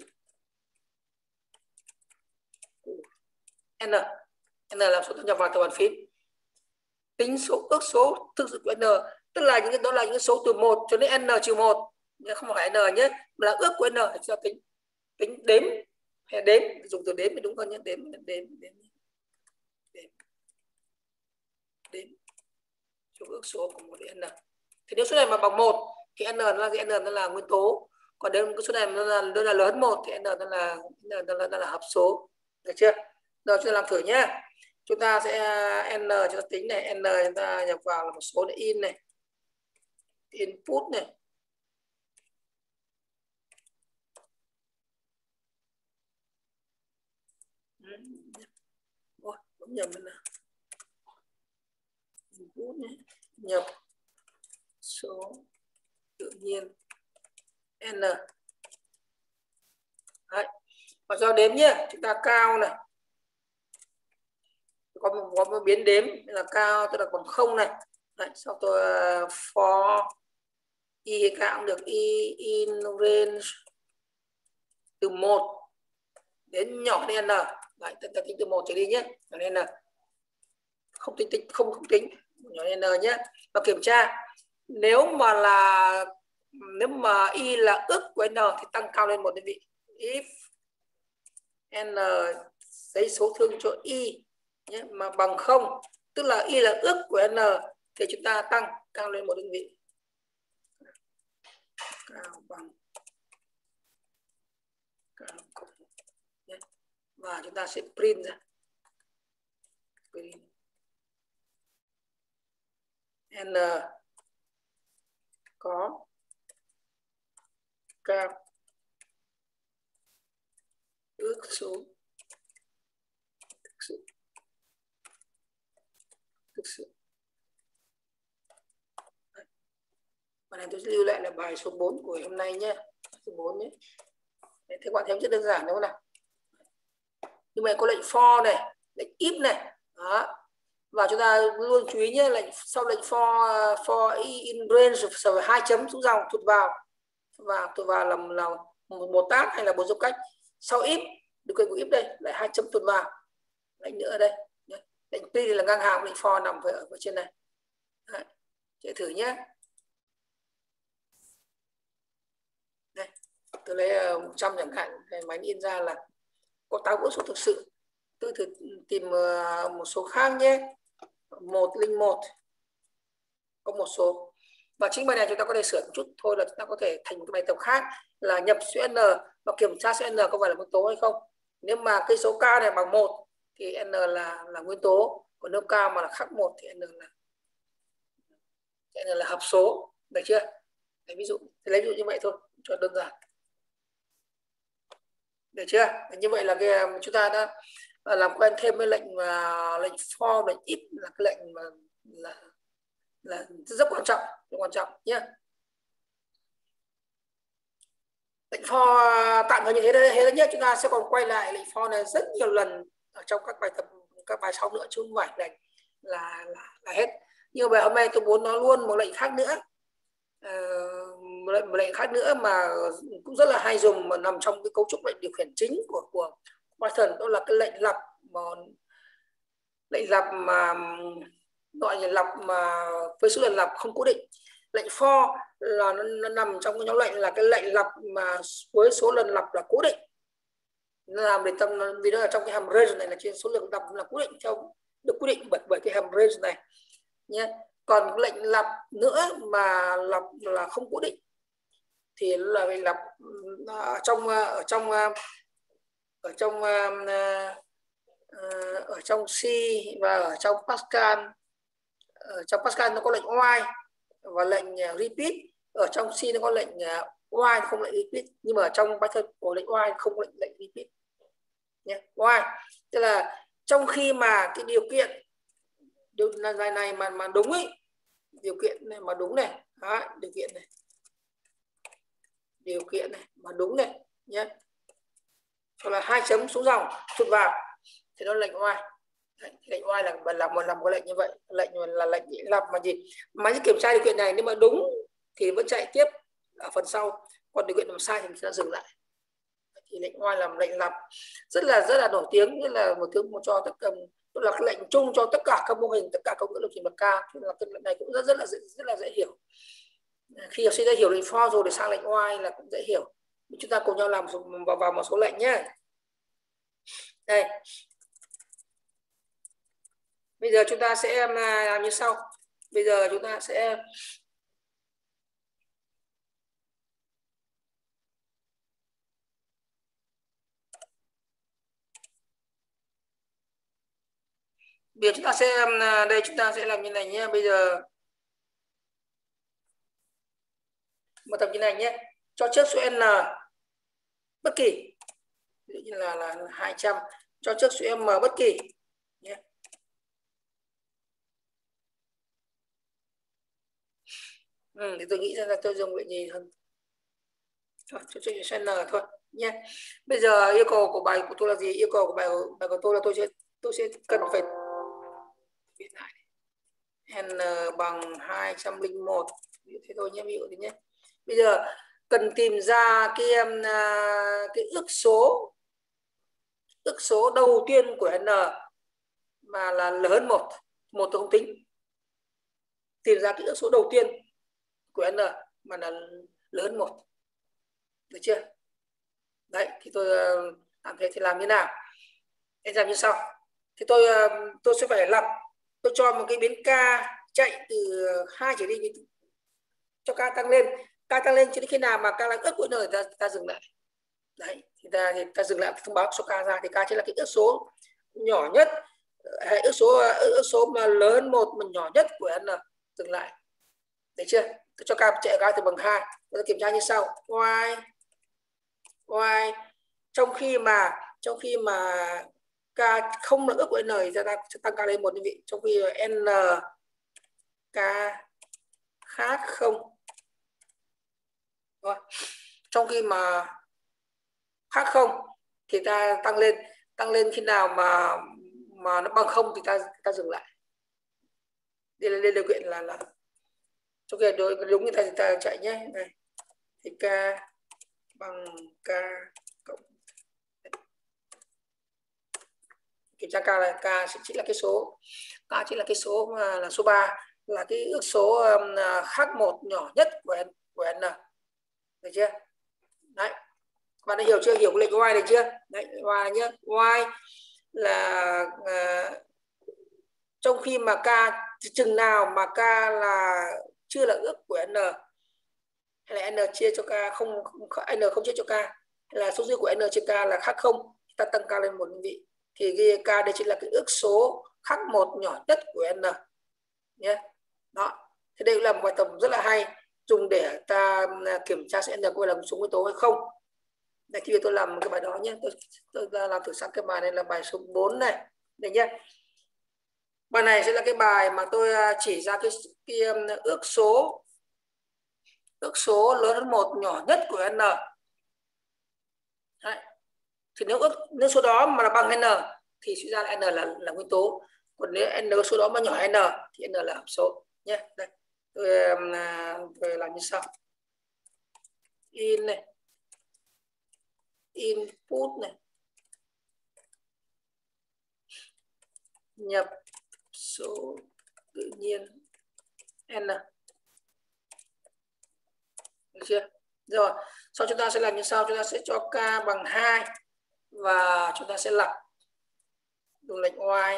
n. N là số nhập vào từ bàn phím. Tính số ước số thực sự của n, tức là đó là những số từ 1 cho đến n-1, không phải n nhé, mà là ước của n. Chúng ta tính đếm hay đếm, dùng từ đếm thì đúng hơn nhé, đếm số ước số của một n. Thì nếu số này mà bằng 1 cái n nó là cái n nó là nguyên tố, còn nếu cái số này nó là lớn 1 thì n nó là hợp số, được chưa? Rồi chúng ta làm thử nhá. Chúng ta sẽ n chúng ta tính này, n chúng ta nhập vào là một số để in này, input này, ôi bấm nhầm rồi, input này, nhập số tự nhiên n. Đấy. Và do đếm nhé, chúng ta cao này, có một biến đếm là cao, tức là còn 0 này. Đấy, sau tôi for y hay cao cũng được, y in range từ 1 đến nhỏ đến n. Đấy, ta tính từ 1 trở đi nhé, nhỏ đến n. Không tính không tính nhỏ đến n nhé. Và kiểm tra nếu mà y là ước của n thì tăng cao lên 1 đơn vị. If n giấy số thương cho y nhé, mà bằng 0, tức là y là ước của n thì chúng ta tăng cao lên 1 đơn vị. Cao bằng cao cộng nhé. Và chúng ta sẽ print ra. Print n có cao ước số thực sự. Bài này tôi sẽ lưu lại là bài số 4 của hôm nay nhé, số 4 nhé. Thế các bạn thấy rất đơn giản đúng không nào? Nhưng mà có lệnh for này, lệnh if này, đó. Và chúng ta luôn chú ý nhé, sau lệnh for in range sở 2 chấm xuống dòng thụt vào, và thụt vào là một tab hay là một dấu cách. Sau if được quyền của if đây lại 2 chấm thụt vào, lệnh nữa ở đây, lệnh p là ngang hàng, lệnh for nằm ở trên này. Đấy. Chạy thử nhé. Đây, tôi lấy 100 chẳng hạn, máy in ra là có 8 mẫu số thực sự. Tôi thử tìm một số khác nhé. 101 có một số. Và chính bài này chúng ta có thể sửa một chút thôi, là chúng ta có thể thành một cái bài tập khác là nhập số n và kiểm tra số n có phải là nguyên tố hay không. Nếu mà cái số k này bằng 1 thì n là nguyên tố, còn nếu k mà là khác 1 thì n là hợp số, được chưa? Đấy, ví dụ lấy ví dụ như vậy thôi cho đơn giản, được chưa? Như vậy là chúng ta đã làm quen thêm với lệnh for, lệnh if là cái lệnh mà là rất quan trọng nhé. Lệnh for tạm thời như thế đấy nhé. Chúng ta sẽ còn quay lại lệnh for này rất nhiều lần ở trong các bài tập, các bài sau nữa, chứ không phải là hết. Nhưng mà hôm nay tôi muốn nói luôn một lệnh khác nữa, một lệnh khác nữa mà cũng rất là hay dùng, mà nằm trong cái cấu trúc lệnh điều khiển chính của Python, đó là cái lệnh lặp mà gọi là lặp mà với số lần lặp không cố định. Lệnh for là nó nằm trong cái nhóm lệnh là cái lệnh lặp mà với số lần lặp là cố định. Nó làm để vì nó ở trong cái hàm range này là trên số lượng lặp là cố định, được quyết định bởi cái hàm range này nhé. Còn lệnh lặp nữa mà lặp là không cố định thì là lệnh lặp ở trong C và ở trong Pascal. Ở trong Pascal nó có lệnh while và lệnh repeat. Ở trong C nó có lệnh while không lệnh repeat, nhưng mà ở trong Python có lệnh while không lệnh repeat nhé. While tức là trong khi mà cái điều kiện này mà đúng ấy, điều kiện này mà đúng này, đó, điều kiện này mà đúng này nhé, cho là 2 chấm xuống dòng thụt vào thì nó lệnh while. Lệnh while là một lệnh như vậy, lệnh là lệnh lặp mà gì máy kiểm tra điều kiện này, nếu mà đúng thì vẫn chạy tiếp ở phần sau, còn điều kiện làm sai thì mình sẽ dừng lại. Thì lệnh while là lệnh lặp rất là nổi tiếng, rất là một thứ cho tất cả, tức là cái lệnh chung cho tất cả các mô hình, tất cả các ngữ lập trình bậc cao, nên là cái lệnh này cũng rất là dễ hiểu. Khi học sinh đã hiểu lệnh for rồi thì sang lệnh while là cũng dễ hiểu. Chúng ta cùng nhau làm vào một số lệnh nhé. Đây, bây giờ chúng ta sẽ làm như sau. Bây giờ chúng ta sẽ Bây giờ chúng ta sẽ đây, chúng ta sẽ làm như này nhé. Bây giờ một tập như này nhé, cho trước số n bất kỳ, ví dụ như là 200, cho trước số m bất kỳ nhé. Thì tôi nghĩ là tôi dùng vậy gì hơn. Thôi, cho số n thôi nhé. Bây giờ yêu cầu của bài của tôi là gì? Yêu cầu của bài của tôi là tôi sẽ cần phải viết lại n bằng 201, thế thôi nhé, ví dụ thế nhé. Bây giờ cần tìm ra cái ước số đầu tiên của n mà là lớn hơn một tôi không tính. Tìm ra cái ước số đầu tiên của n mà là lớn hơn 1. Được chưa? Đấy, thì tôi làm thế thì làm như nào? Em làm như sau. Thì tôi sẽ phải lặp, tôi cho một cái biến k chạy từ 2 trở đi, cho k tăng lên cho đến khi nào mà k là ước của n thì ta dừng lại. Đấy, thì ta dừng lại, thông báo số k ra, thì k chính là cái ước số nhỏ nhất, hay ước số mà lớn 1 mà nhỏ nhất của n, dừng lại. Được chưa? Tôi cho k chạy k từ bằng 2, tôi kiểm tra như sau. Y trong khi mà k không là ước của n thì ta sẽ tăng k lên 1 đơn vị, trong khi n k khác không. Rồi. Trong khi mà khác không thì ta tăng lên khi nào mà nó bằng 0 thì ta dừng lại. Đây là điều kiện là trong khi đúng như thế thì ta chạy nhé. Này thì k bằng k cộng, kiểm tra k chính là cái số mà là số 3, là cái ước số khác 1 nhỏ nhất của n. Được chưa? Đấy, bạn đã hiểu chưa? Hiểu lệnh y được chưa? Đấy, y nhé. Y là trong khi mà k, chừng nào mà k là chưa là ước của n, hay là n chia cho k không, n không chia cho k, hay là số dư của n chia k là khác 0, ta tăng k lên 1 đơn vị, thì cái k đây chính là cái ước số khác 1 nhỏ nhất của n nhé. Đó, thì đây là một bài tập rất là hay, dùng để ta kiểm tra xem n có phải là một số nguyên tố hay không. Đây, khi tôi làm cái bài đó nhé, tôi làm thử sang cái bài này là bài số 4 này, đây nhé. Bài này sẽ là cái bài mà tôi chỉ ra cái ước số lớn hơn 1 nhỏ nhất của n. Đấy. Thì nếu số đó mà là bằng n thì suy ra là n là nguyên tố, còn nếu n số đó mà nhỏ n thì n là hỗn số nhé. Đây, tôi làm như sau. In này, input này, nhập số tự nhiên n. Được chưa? Rồi, sau chúng ta sẽ làm như sau, chúng ta sẽ cho k bằng 2 và chúng ta sẽ lặp dùng lệnh y,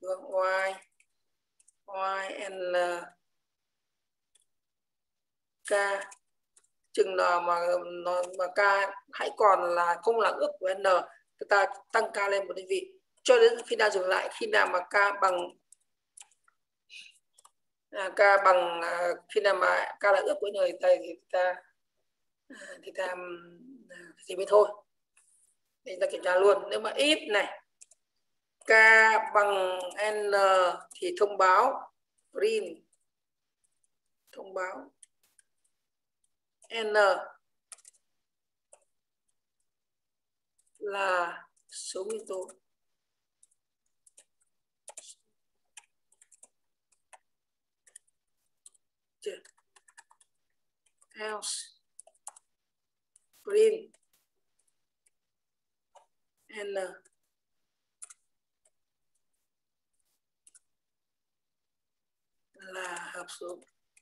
n k, chừng nào mà k hãy còn là không là ước của n, chúng ta tăng k lên 1 đơn vị cho đến khi nào dừng lại, khi nào mà k bằng khi nào mà k là ước của n thì ta thì mới thôi. Để ta kiểm tra luôn. Nếu mà if này k bằng n thì thông báo print, thông báo n là số nguyên tố. Else print n là hợp số.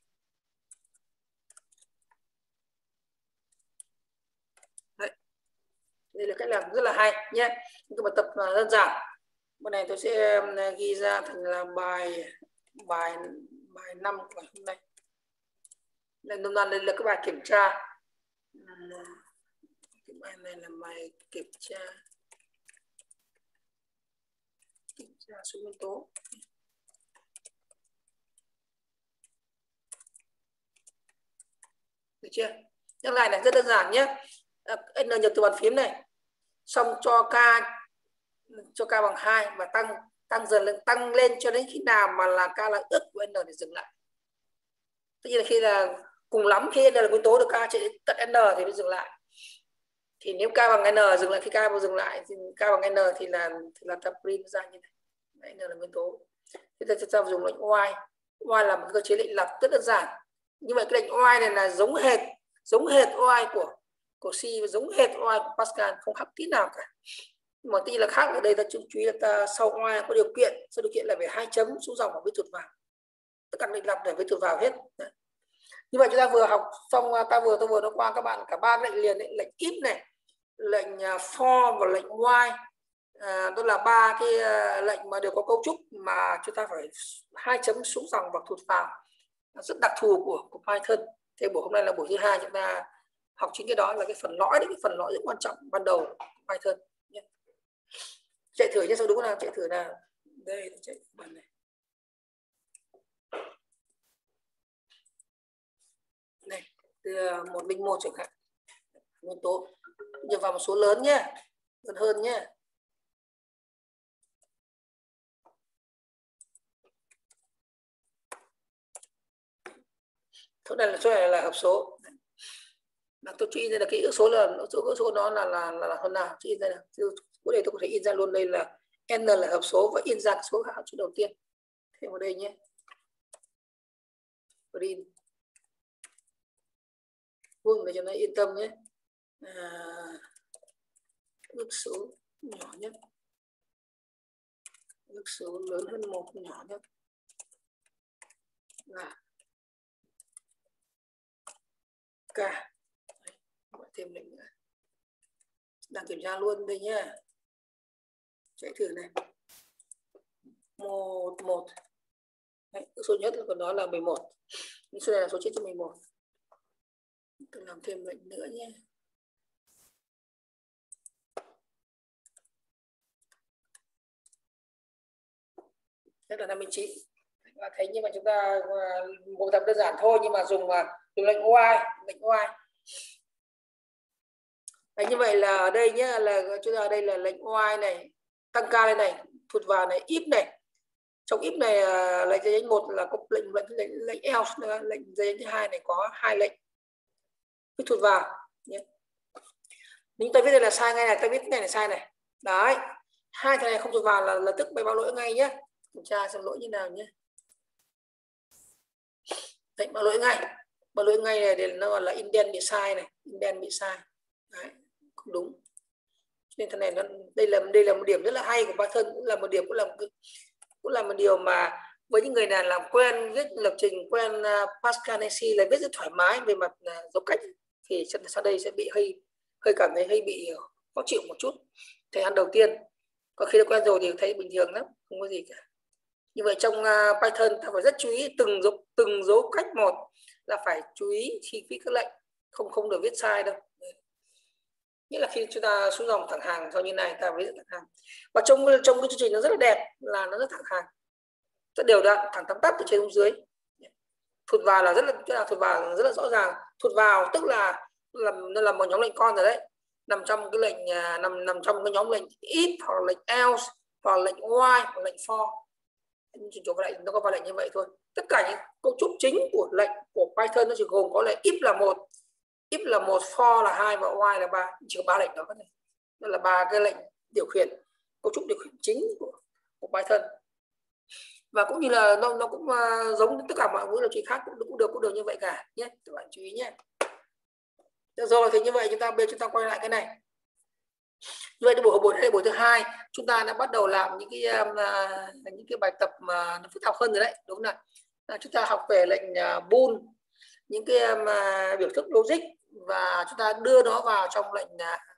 Đấy. Đây là cách làm rất là hay nhé. Cái bài tập đơn giản. Bên này tôi sẽ ghi ra thành là bài 5 của hôm nay. Đây là các bài kiểm tra. Cái bài này là bài kiểm tra số nguyên tố. Được chưa? Nhắc lại này, rất đơn giản nhé. N nhập từ bàn phím này, xong cho k bằng 2 và tăng dần lên, tăng lên cho đến khi nào mà là k là ước của n để dừng lại. Tất nhiên là khi là cùng lắm khi n là nguyên tố được k chạy đến tận n thì mới dừng lại. Thì nếu k bằng n dừng lại, khi k bằng dừng lại thì k bằng n thì là ta print ra như này. Đấy, n là nguyên tố. Thế ta dùng lệnh while. While là một cơ chế lệnh lặp rất đơn giản. Như vậy cái lệnh while này là giống hệt while của C và giống hệt while của Pascal, không khác tí nào cả. Nhưng mà tí là khác ở đây ta chú ý là ta sau while có điều kiện, sau điều kiện là phải 2 chấm xuống dòng và với chuột vào. Tất cả lệnh lặp này với chuột vào hết. Đấy. Như vậy chúng ta vừa học xong, tôi vừa nói qua các bạn cả 3 lệnh liền đấy, lệnh if này, lệnh for và lệnh while. Đó là 3 cái lệnh mà đều có cấu trúc mà chúng ta phải 2 chấm xuống dòng và thụt vào, rất đặc thù của Python. Thế buổi hôm nay là buổi thứ 2 chúng ta học chính cái đó, là cái phần lõi đấy, cái phần lõi rất quan trọng ban đầu của Python nhé. Chạy thử nhé, sao đúng nào, chạy thử nào. Đây chạy phần này. Này, từ 101 chẳng hạn. Nguyên tố nhập vào một số lớn nhé, lớn hơn nhé. Chỗ này là hợp số. Tôi chú ý đây là cái ước số, là ước số đó là hơn nào, chú ý đây là cuối đây tôi có thể in ra luôn, đây là n là hợp số và in ra cái số hạng số đầu tiên thêm vào đây nhé. Print vuông để cho nó yên tâm nhé. Ước số nhỏ nhất, ước số lớn hơn 1 nhỏ nhất là k. Gọi thêm lệnh nữa, đang kiểm tra luôn đây nhé. Chạy thử này, 11. Đấy, số nhất của nó là 11, nhưng số này là số 911. Tôi làm thêm lệnh nữa nhé. Rất là 59. Và thấy nhưng mà chúng ta một tập đơn giản thôi, nhưng mà dùng lệnh while. Đấy, như vậy là ở đây nhé, là chúng ta đây là lệnh while này, tăng k lên này, thụt vào này, if này. Trong if này lệnh dây nhánh 1 là có lệnh else, lệnh dây nhánh thứ 2 này có 2 lệnh cứ thụt vào nhé. Nhưng ta viết đây là sai ngay này, ta viết cái này là sai này. Đấy, 2 thằng này không thụt vào là lập tức bị báo lỗi ngay nhé. Kiểm tra xem lỗi như nào nhé. Đấy, báo lỗi ngay này để nó gọi là indent bị sai này, indent bị sai. Đấy, không đúng. Nên thằng này đây là một điểm rất là hay của Python, cũng là một điều mà với những người nào làm quen viết lập trình, quen Pascal hay C là viết rất thoải mái về mặt dấu cách, thì sau đây sẽ bị hơi cảm thấy hơi bị khó chịu một chút thời gian đầu tiên. Có khi đã quen rồi thì thấy bình thường lắm, không có gì cả. Như vậy trong Python ta phải rất chú ý từng dấu cách một, là phải chú ý khi viết các lệnh, không được viết sai đâu. Nghĩa là khi chúng ta xuống dòng thẳng hàng theo như này, ta viết thẳng hàng. Và trong cái chương trình nó rất là đẹp, là nó rất thẳng hàng, rất đều đặn, thẳng tắp từ trên xuống dưới. Thụt vào là rất là rõ ràng. Thụt vào tức là nó là một nhóm lệnh con rồi đấy, nằm trong cái lệnh nằm trong cái nhóm lệnh if hoặc lệnh else hoặc lệnh while hoặc lệnh for. Chúng vào lệnh nó có vài lệnh như vậy thôi. Tất cả những cấu trúc chính của lệnh của Python nó chỉ gồm có lệnh if là một, for là 2 và while là 3, chỉ có 3 lệnh đó này. Đó là 3 cái lệnh điều khiển, cấu trúc điều khiển chính của Python. Và cũng như là nó cũng giống tất cả mọi ngữ lập trình khác, cũng được như vậy cả nhé, các bạn chú ý nhé. Được rồi, thì như vậy chúng ta quay lại cái này. Vậy thì buổi thứ 2 chúng ta đã bắt đầu làm những cái bài tập mà nó phức tạp hơn rồi đấy, đúng không nào? Chúng ta học về lệnh bool, những cái biểu thức logic, và chúng ta đưa nó vào trong lệnh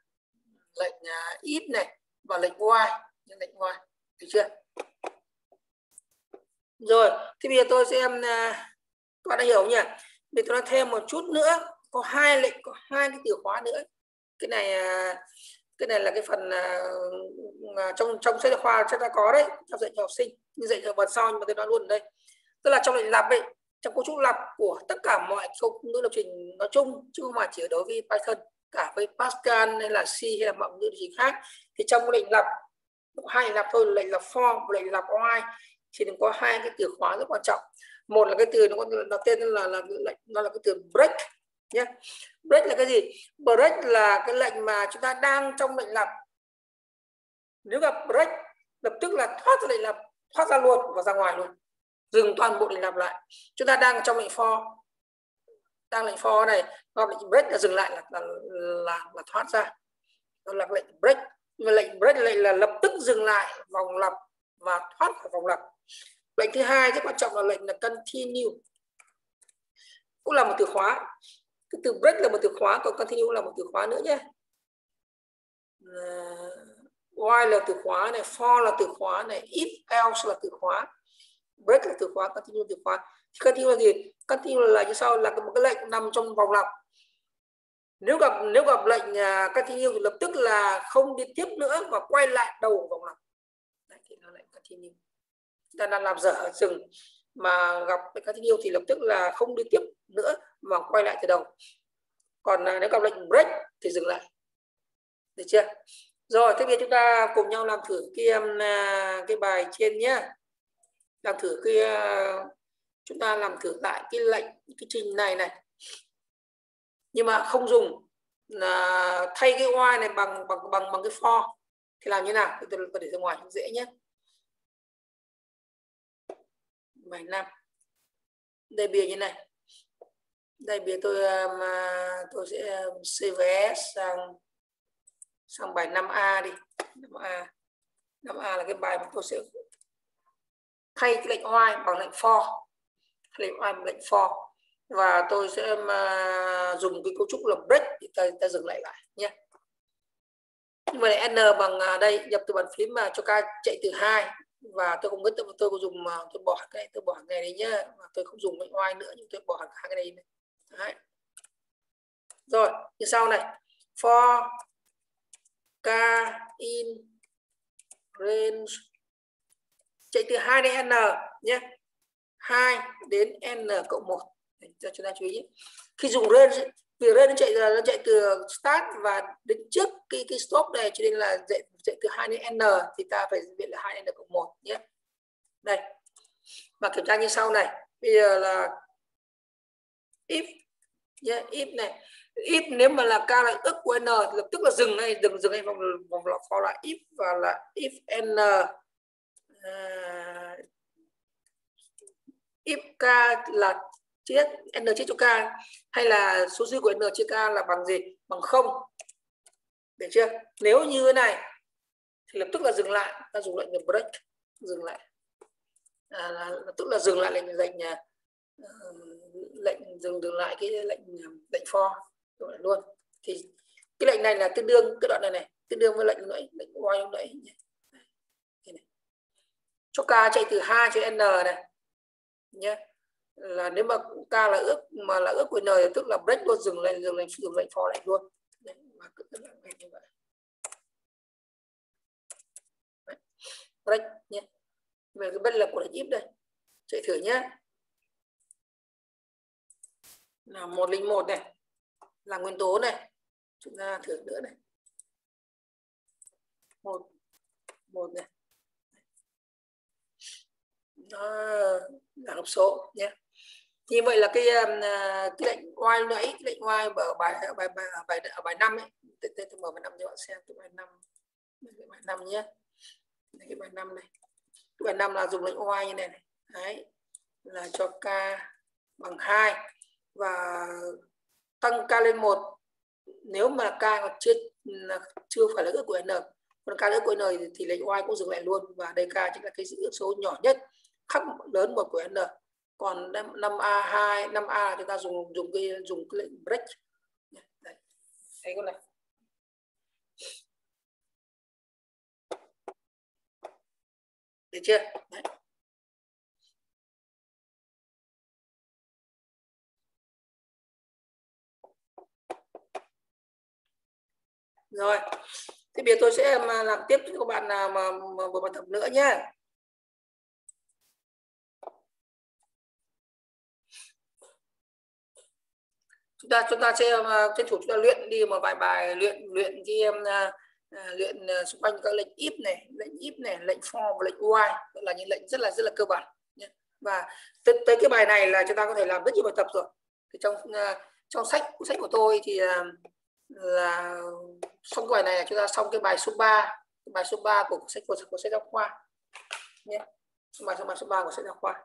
if này và lệnh while, được chưa? Rồi, thì bây giờ tôi sẽ các bạn đã hiểu nhỉ? Để tôi nói thêm một chút nữa, có hai cái từ khóa nữa. Cái Cái này là cái phần trong sách giáo khoa chắc đã có đấy, trong dạy cho học sinh, nhưng dạy cho phần sau, nhưng mà tôi nói luôn ở đây. Tức là trong lệnh lặp ấy, trong cấu trúc lặp của tất cả mọi công ngữ lập trình nói chung, chứ không phải chỉ đối với Python, cả với Pascal hay là C hay là mọi ngữ lập trình khác, thì trong lệnh lặp hai lệnh lặp thôi, lệnh lặp for và lệnh lặp while, thì có hai cái từ khóa rất quan trọng. Một là cái từ nó tên là cái từ break nhé. Break là cái gì? Break là cái lệnh mà chúng ta đang trong lệnh lặp, nếu gặp break lập tức là thoát ra lệnh lặp, thoát ra luôn và ra ngoài luôn, dừng toàn bộ lệnh lặp lại. Chúng ta đang trong lệnh for, đang lệnh for này, gặp lệnh break là dừng lại, là thoát ra, đó là lệnh break. Nhưng mà lệnh break là lập tức dừng lại vòng lặp và thoát khỏi vòng lặp. Lệnh thứ hai rất quan trọng là lệnh là continue, cũng là một từ khóa. Cái từ break là một từ khóa, còn continue là một từ khóa nữa nhé. While là từ khóa này, for là từ khóa này, if else là từ khóa, break là từ khóa, continue từ khóa. Continue là gì? Continue là như sau, là một cái lệnh nằm trong vòng lặp. Nếu gặp lệnh continue thì lập tức là không đi tiếp nữa và quay lại đầu vòng lặp. Đấy thì là lệnh continue. Ta đang làm dở dừng, mà gặp lệnh continue thì lập tức là không đi tiếp nữa mà quay lại từ đầu. Còn nếu gặp lệnh break thì dừng lại. Được chưa? Rồi, thế bây giờ chúng ta cùng nhau làm thử cái bài trên nhé. Làm thử chúng ta làm thử lại cái lệnh, cái trình này này. Nhưng mà không dùng thay cái while này bằng cái for. Thì làm như nào? Thì tôi để ra ngoài dễ nhé. Bài 5. Đây bìa như này. Đây bìa tôi sẽ CVS sang bài 5A đi. 5A là cái bài mà tôi sẽ thay cái lệnh while bằng lệnh for. Lệnh while bằng lệnh for. Và tôi sẽ dùng cái cấu trúc là break thì ta dừng lại nhé. Nhưng mà n bằng đây, nhập từ bàn phím mà cho ca chạy từ 2, và tôi không biết tôi có dùng, tôi bỏ cái này đấy nhá, và tôi không dùng lệnh while nữa, nhưng tôi bỏ hai cái này. Đấy. Rồi, như sau này, for k in range chạy từ 2 đến n nhé, 2 đến n cộng 1. Cho chúng ta chú ý. Khi dùng range, vì range nó chạy từ start và đến trước cái stop này, cho nên là chạy từ 2 đến n thì ta phải viết là 2 n cộng 1 nhé. Đây. Và kiểm tra như sau này. Bây giờ là if nhé, if này. If nếu mà là k là ức của n thì lập tức là dừng ngay vòng lặp for lại if, và là if n if k là chia n chia cho k, hay là số dư của n chia k là bằng gì? Bằng 0. Được chưa? Nếu như thế này thì lập tức là dừng lại, ta dùng lệnh break, dừng lại. Lập tức là dừng lại lệnh dừng lại cái lệnh for rồi luôn. Thì cái lệnh này là tương đương, cái đoạn này tương đương với lệnh while lúc nãy. Cho k chạy từ 2 cho n này nhé, là nếu mà k là ước của n thì tức là break luôn, dừng lệnh for lại luôn. Đấy, mà cứ như vậy. Đấy. Break nhé. Về cái bất lập của lệnh if đây, chạy thử nhé. Là 101 này là nguyên tố này, chúng ta thử nữa này, 1 này, nó là hộp số nhé. Như vậy là cái lệnh while nãy, cái lệnh while ở bài 5 ấy, tôi mở bài 5 cho bạn xem, cái bài 5 nhé. Cái bài 5 này, cái bài 5 là dùng lệnh while như này. Đấy, là cho k bằng 2 và tăng k lên 1 nếu mà k còn chưa phải là ước của n. Còn k ước của n thì lệnh while cũng dừng lại luôn, và đây k chính là cái ước số nhỏ nhất khác lớn một của n. Còn 5A chúng ta dùng cái lệnh break. Đấy. Thấy con này. Được chưa? Đấy. Rồi. Thì bây giờ tôi sẽ làm tiếp cho các bạn nào mà một bài tập nữa nhé. Chúng ta sẽ tranh thủ chúng ta luyện đi một vài bài luyện xung quanh các lệnh if này, lệnh for và lệnh while, là những lệnh rất là cơ bản nhé. Và tới cái bài này là chúng ta có thể làm rất nhiều bài tập rồi. Thì trong cuốn sách của tôi thì là xong cái bài này chúng ta xong cái bài số 3, bài số 3 của sách giáo khoa nhé. Bài số 3 của sách giáo khoa.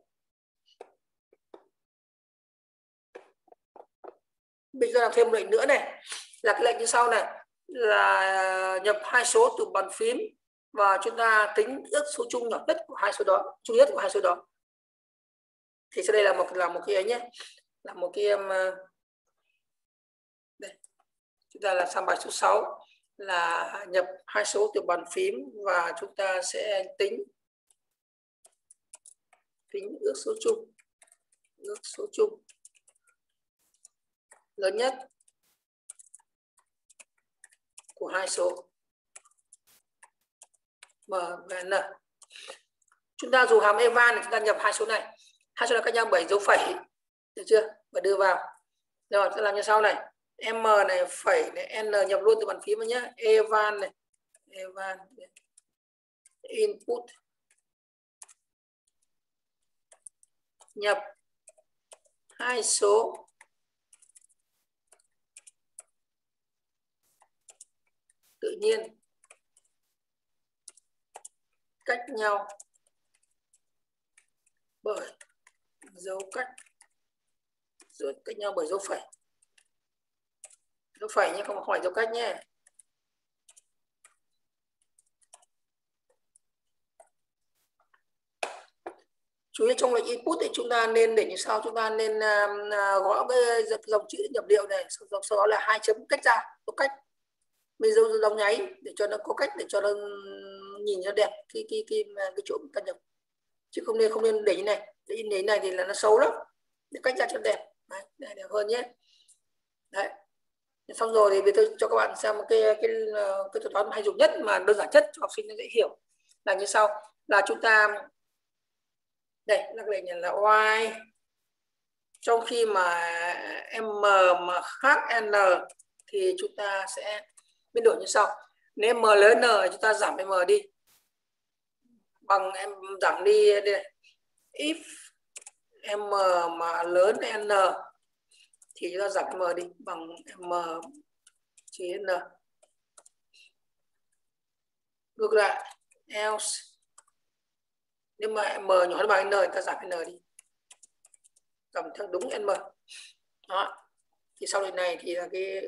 Bây giờ làm thêm một lệnh nữa này, là cái lệnh như sau này, là nhập hai số từ bàn phím và chúng ta tính ước số chung nhỏ nhất của hai số đó, chung nhất của hai số đó. Thì sau đây là một cái ấy nhé, là một cái đây. Chúng ta làm sang bài số 6 là nhập hai số từ bàn phím và chúng ta sẽ tính ước số chung lớn nhất của hai số m và n. Chúng ta dùng hàm eval để chúng ta nhập hai số này cách nhau 7 dấu phẩy, được chưa, và đưa vào. Rồi sẽ làm như sau này, m này phẩy này, n nhập luôn từ bàn phím vào nhé. Eval này, input nhập hai số tự nhiên cách nhau bởi dấu cách, rồi cách nhau bởi dấu phẩy nhé, không phải dấu cách nhé. Chú ý trong lệnh input thì chúng ta nên để như sau, chúng ta nên gõ cái dòng chữ nhập liệu này, sau đó là 2 chấm cách ra, dấu cách, bây giờ dòng nháy để cho nó có cách, để cho nó nhìn nó đẹp cái chỗ ta nhập, chứ không nên để như này, để như này thì là nó xấu lắm, để cách ra cho đẹp. Đấy, để đẹp hơn nhé. Đấy, xong rồi thì bây giờ cho các bạn xem cái thuật toán hay dùng nhất mà đơn giản nhất cho học sinh nó dễ hiểu là như sau, là chúng ta đây là cái lệnh là y trong khi mà m mà khác n thì chúng ta sẽ biến đổi như sau. Nếu m lớn n chúng ta giảm m đi bằng em giảm đi đây. If m mà lớn n thì chúng ta giảm m đi bằng m chia n. Ngược lại else nếu mà m nhỏ hơn bằng n thì ta giảm n đi, cầm theo đúng n. Đó. Thì sau này thì là cái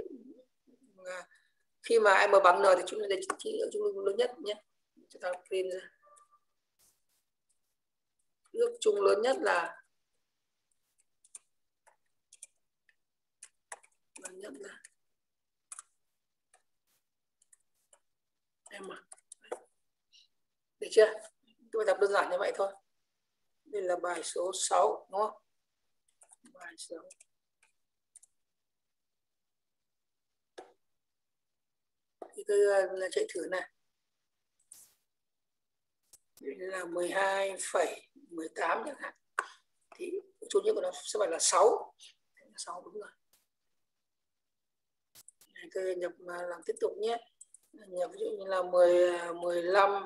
khi mà m bằng n thì chúng ta chung lớn nhất nhé. Chúng ta print ra ước chung lớn nhất là m. Được chưa? Tôi tập đơn giản như vậy thôi. Đây là bài số 6 đúng không? Bài 6. Thì tôi chạy thử này. Đây là 12,18 chẳng hạn. Thì chung nhất của nó sẽ phải là 6. 6 đúng rồi. Tôi nhập làm tiếp tục nhé. Nhập ví dụ như là 15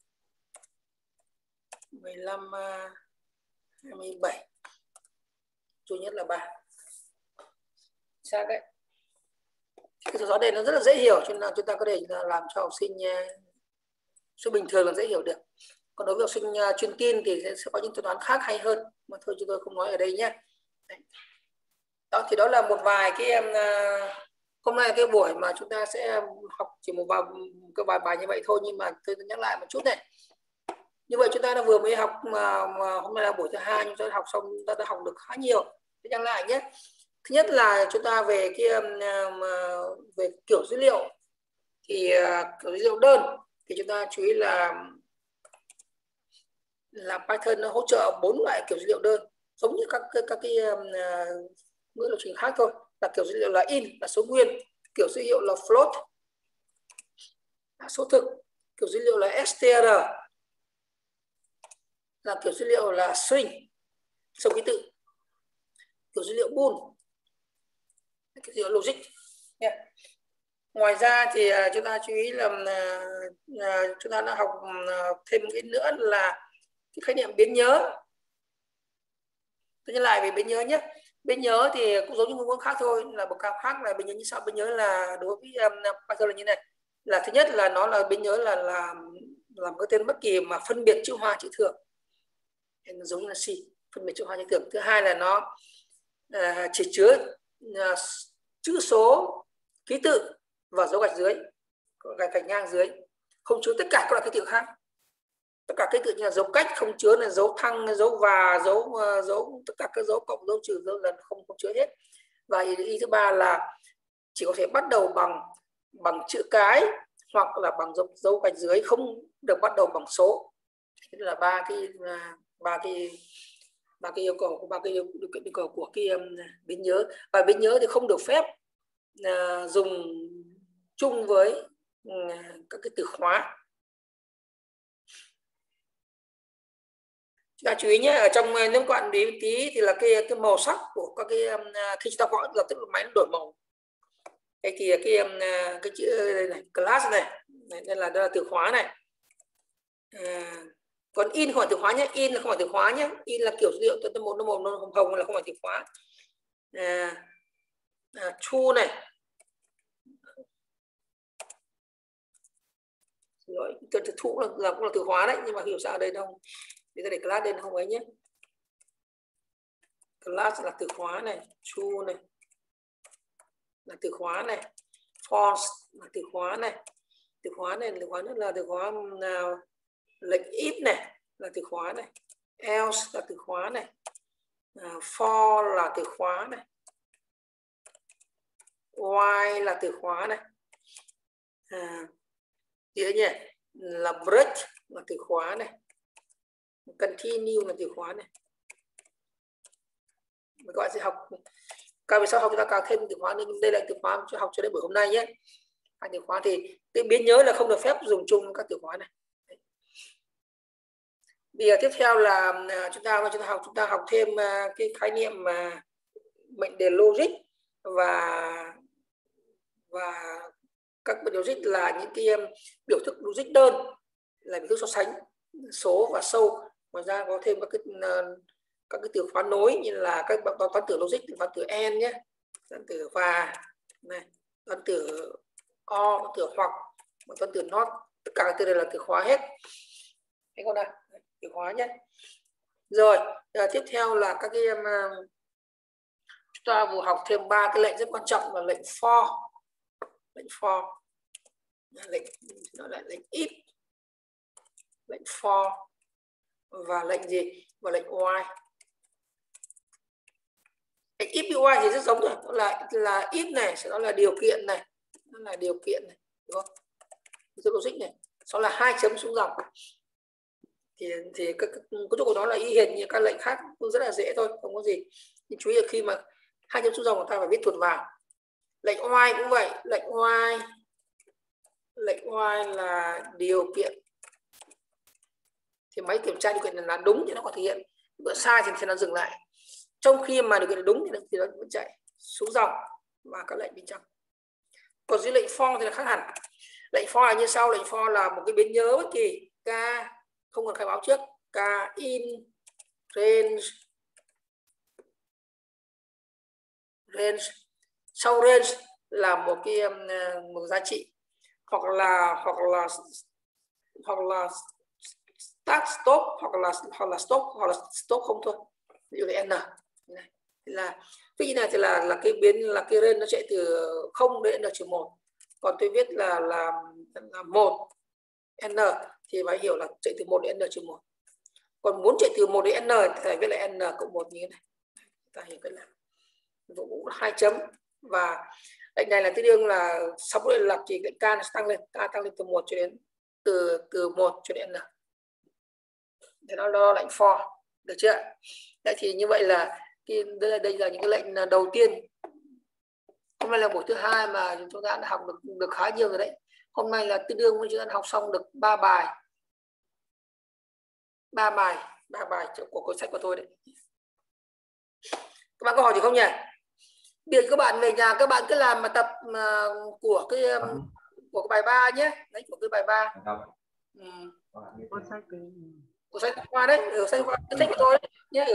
27, chủ nhất là 3. Sao đấy? Cái số đây nó rất là dễ hiểu, cho nên chúng ta có thể làm cho học sinh số bình thường là dễ hiểu được. Còn đối với học sinh chuyên tin thì sẽ có những thuật toán khác hay hơn, mà thôi chúng tôi không nói ở đây nhé. Đấy. Đó thì đó là một vài cái hôm nay cái buổi mà chúng ta sẽ học chỉ một vài bài như vậy thôi, nhưng mà tôi nhắc lại một chút này. Như vậy chúng ta đã vừa mới học mà hôm nay là buổi thứ 2, chúng ta học xong chúng ta đã học được khá nhiều. Tôi nhắc lại nhé. Thứ nhất là chúng ta về về kiểu dữ liệu thì kiểu dữ liệu đơn thì chúng ta chú ý là Python nó hỗ trợ 4 loại kiểu dữ liệu đơn, giống như các cái ngữ lập trình khác thôi. Là kiểu dữ liệu là in là số nguyên, kiểu dữ liệu là float, số thực. Kiểu dữ liệu là str, là kiểu dữ liệu là string, số ký tự. Kiểu dữ liệu bool, kiểu dữ liệu logic. Ngoài ra thì chúng ta chú ý là chúng ta đã học thêm một cái nữa là cái khái niệm biến nhớ. Tôi nhắc lại về biến nhớ nhé. Biến nhớ thì cũng giống như ngôn ngữ khác thôi, là một cao khác là biến nhớ như sau. Biến nhớ là đối với Python là như này, là thứ nhất là nó là biến nhớ là một cái tên bất kỳ mà phân biệt chữ hoa chữ thường, giống như là C, phân biệt chữ hoa chữ thường. Thứ hai là nó chỉ chứa chữ số, ký tự và dấu gạch dưới, gạch ngang dưới, không chứa tất cả các loại ký tự khác. Tất cả ký tự như là dấu cách không chứa, là dấu thăng, dấu và, dấu tất cả các dấu cộng, dấu trừ, dấu lần không chứa hết. Và ý thứ ba là chỉ có thể bắt đầu bằng chữ cái hoặc là bằng dấu gạch dưới, không được bắt đầu bằng số. Thế là ba cái yêu cầu của điều kiện yêu cầu của cái biến nhớ. Và biến nhớ thì không được phép dùng chung với các cái từ khóa. Chúng ta chú ý nhé, ở trong nếu các bạn để tí thì là cái màu sắc của các cái khi chúng ta gọi lập tức máy nó đổi màu. Cái thì cái chữ này, class này đây là từ khóa này. Còn in không phải từ khóa nhé, in là không phải từ khóa nhé, in là kiểu dữ liệu nó màu hồng hồng là không phải từ khóa. True này, rồi từ thụ là cũng là từ khóa đấy, nhưng mà hiểu sao ở đây đâu, để ta để class lên không ấy nhé. Class là từ khóa này, true này là từ khóa này, false là từ khóa này, từ khóa này là từ khóa nào, lệnh if này là từ khóa này, else là từ khóa này, for là từ khóa này, while là từ khóa này, gì đấy nhỉ, là break là từ khóa này, continue là từ khóa này. Các bạn sẽ học càng về sau học chúng ta càng thêm từ khóa, nhưng đây là từ khóa cho học cho đến buổi hôm nay nhé. Hai từ khóa thì cái biến nhớ là không được phép dùng chung các từ khóa này. Bây giờ tiếp theo là chúng ta học thêm cái khái niệm mệnh đề logic và các mệnh đề logic là những cái biểu thức logic đơn, là biểu thức so sánh số và sâu. Ngoài ra có thêm các cái từ khóa nối như là các toán tử logic, toán tử n nhé, toán tử và này, toán tử o, toán tử hoặc, toán tử not, tất cả các từ này là từ khóa hết. Thấy không nào? Từ khóa nhé. Rồi tiếp theo là các cái chúng ta vừa học thêm 3 cái lệnh rất quan trọng là lệnh for, lệnh nó là lệnh if, lệnh for và lệnh gì, và lệnh while. Lệnh if với while thì rất giống rồi, là if này sẽ nó là điều kiện này, nó là điều kiện này, đúng không? Logic này, sau là 2 chấm xuống dòng. Thì cái chỗ của nó là y hệt như các lệnh khác, cũng rất là dễ thôi, không có gì. Nhưng chú ý là khi mà 2 chấm xuống dòng người ta phải viết thuật vào. Lệnh while cũng vậy, lệnh while là điều kiện, thì máy kiểm tra điều kiện là đúng thì nó có thực hiện, bữa sai thì nó dừng lại. Trong khi mà điều kiện là đúng thì nó vẫn chạy xuống dòng và các lệnh bên trong. Còn dưới lệnh for thì là khác hẳn. Lệnh for là như sau, lệnh for là một cái biến nhớ bất kỳ, k không cần khai báo trước, k in range, sau range là một cái một giá trị, hoặc là start stop, hoặc là stop không thôi. Ví dụ là n này, là cái gì này thì là cái biến là cái range nó chạy từ 0 đến n-1, còn tôi viết là 1 n thì phải hiểu là chạy từ 1 đến n-1. Còn muốn chạy từ 1 đến n thì phải viết là n cộng 1 như thế này. Ta hiểu cái là cũng 2 chấm, và lệnh này là tương đương là sau mỗi lần lặp thì lệnh k nó tăng lên, từ 1 cho đến từ 1 cho đến n. Để nó là lệnh for, được chưa? Đấy, thì như vậy là đây là những cái lệnh đầu tiên. Hôm nay là buổi thứ 2 mà chúng ta đã học được khá nhiều rồi đấy. Hôm nay là tương đương với chúng ta học xong được 3 bài. 3 bài của cuốn sách của tôi đấy. Các bạn có hỏi gì không nhỉ? Bây giờ các bạn về nhà các bạn cứ làm mà tập của cái bài 3 nhé. Đấy, của cái bài 3. Của sách khoa đấy, sách của tôi đấy nhé.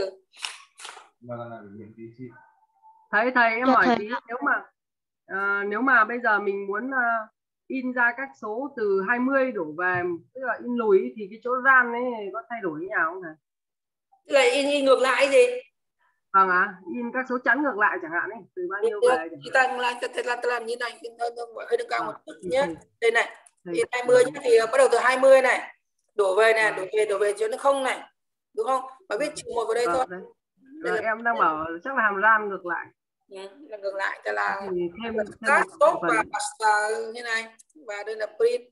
Thầy em hỏi tí, nếu mà bây giờ mình muốn in ra các số từ 20 đổ về, tức là in lùi thì cái chỗ ran ấy có thay đổi như nào không thầy? Tức là in ngược lại gì? Vâng ạ, in các số chẵn ngược lại chẳng hạn ấy, từ bao nhiêu về. Thì ta làm như này, hơi nâng cao một chút nhé. Đây này, in 20 nhé, thì bắt đầu từ 20 này, đổ về này, đổ về cho nó không này, đúng không? Và viết trừ 1 vào đây thôi. Em đang bảo chắc là hàm ran ngược lại. Là ngược lại, tức là thêm stop và như này, và đây là print.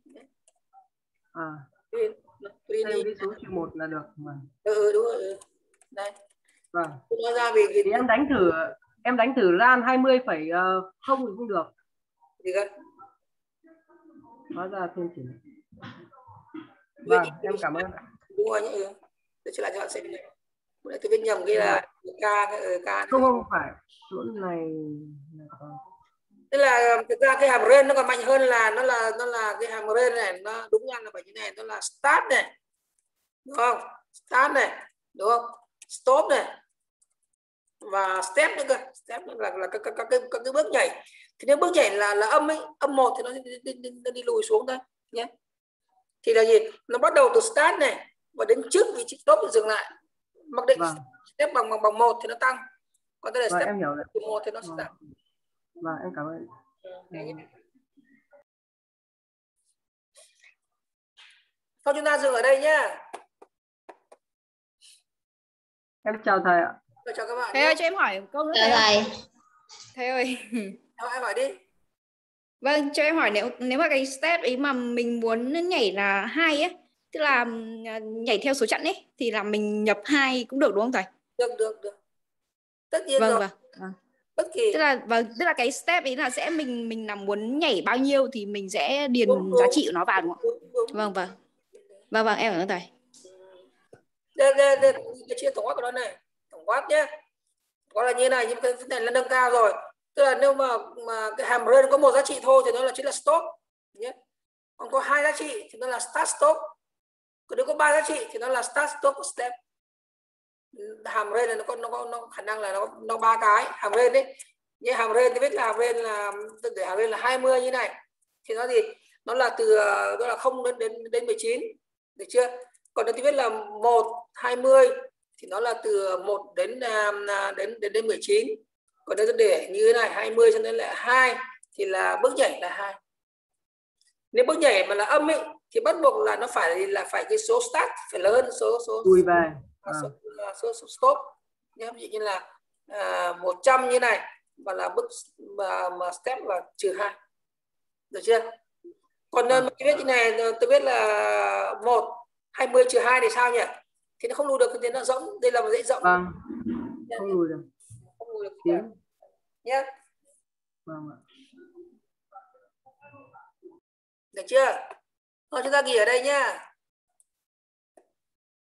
Print cái số trừ 1 là được mà. Đúng rồi. Đây. Vâng. Nó ra vì thì em đánh thử ran 20,0 thì không được. Gì cơ? Hóa ra thêm chỉ. Vâng, em cảm ơn. Đúng rồi nhé. Tôi chỉ lại cho bạn xem này. Tôi viết nhầm cái là k. Không phải. Chỗ này. Tức là thực ra cái hàm ren nó còn mạnh hơn, là nó là cái hàm ren này, nó đúng ra là phải như này, nó là start này, đúng không? Start này, đúng không? Stop này và step nữa cơ. Step là các cái bước nhảy. Thì nếu bước nhảy là âm ấy, âm 1 thì nó đi lùi xuống thôi nhé. Thì là gì? Nó bắt đầu từ start này và đến trước vị trí stop thì dừng lại. Mặc định step bằng 1 thì nó tăng, còn đây là step em hiểu rồi. 1 thì nó sẽ giảm. Vâng, em cảm ơn. Thôi chúng ta dừng ở đây nhá. Em chào thầy ạ. Chào các bạn. Thầy ơi, cho em hỏi câu nữa. Chào thầy. Thầy ơi. Em hỏi đi. Vâng, cho em hỏi nếu mà cái step ấy mà mình muốn nhảy là 2 ấy, tức là nhảy theo số chẵn ấy, thì là mình nhập 2 cũng được đúng không thầy? Được. Tất nhiên rồi. Vâng. Bất kỳ. Tức là cái step ấy là sẽ mình là muốn nhảy bao nhiêu thì mình sẽ điền giá trị của nó vào đúng không? Vâng, em cảm ơn thầy. Đây chia tổng quát của nó này, tổng quát nhé. Có là như này, nhưng cái này là nâng cao rồi. Tức là nếu mà cái hàm ren có một giá trị thôi thì nó chính là stop nhé. Còn có 2 giá trị thì nó là start stop. Còn nếu có 3 giá trị thì nó là start stop step. Hàm ren này nó có khả năng là nó 3 cái hàm ren đấy. Như hàm ren thì biết là hàm ren là để hàm ren là 20 như này thì nó gì? Nó là từ đó là 0 đến 19, được chưa? Còn nếu tôi viết là 1 20 thì nó là từ 1 đến 19. Còn nếu tôi để như thế này 20 cho nên là 2 thì là bước nhảy là 2. Nếu bước nhảy mà là âm ấy thì bắt buộc là nó phải cái số start phải lớn hơn số lùi về. Số stop nhé. Ví dụ như là 100 như này và là bước mà step là -2, được chưa? Còn mà tôi viết như này, tôi biết là 1 20 -2 thì sao nhỉ? Thì nó không lùi được thì nó rỗng, đây là một dãy rỗng. Không lùi được. Nhé. Vâng ạ. Được chưa? Thôi chúng ta nghỉ ở đây nhá.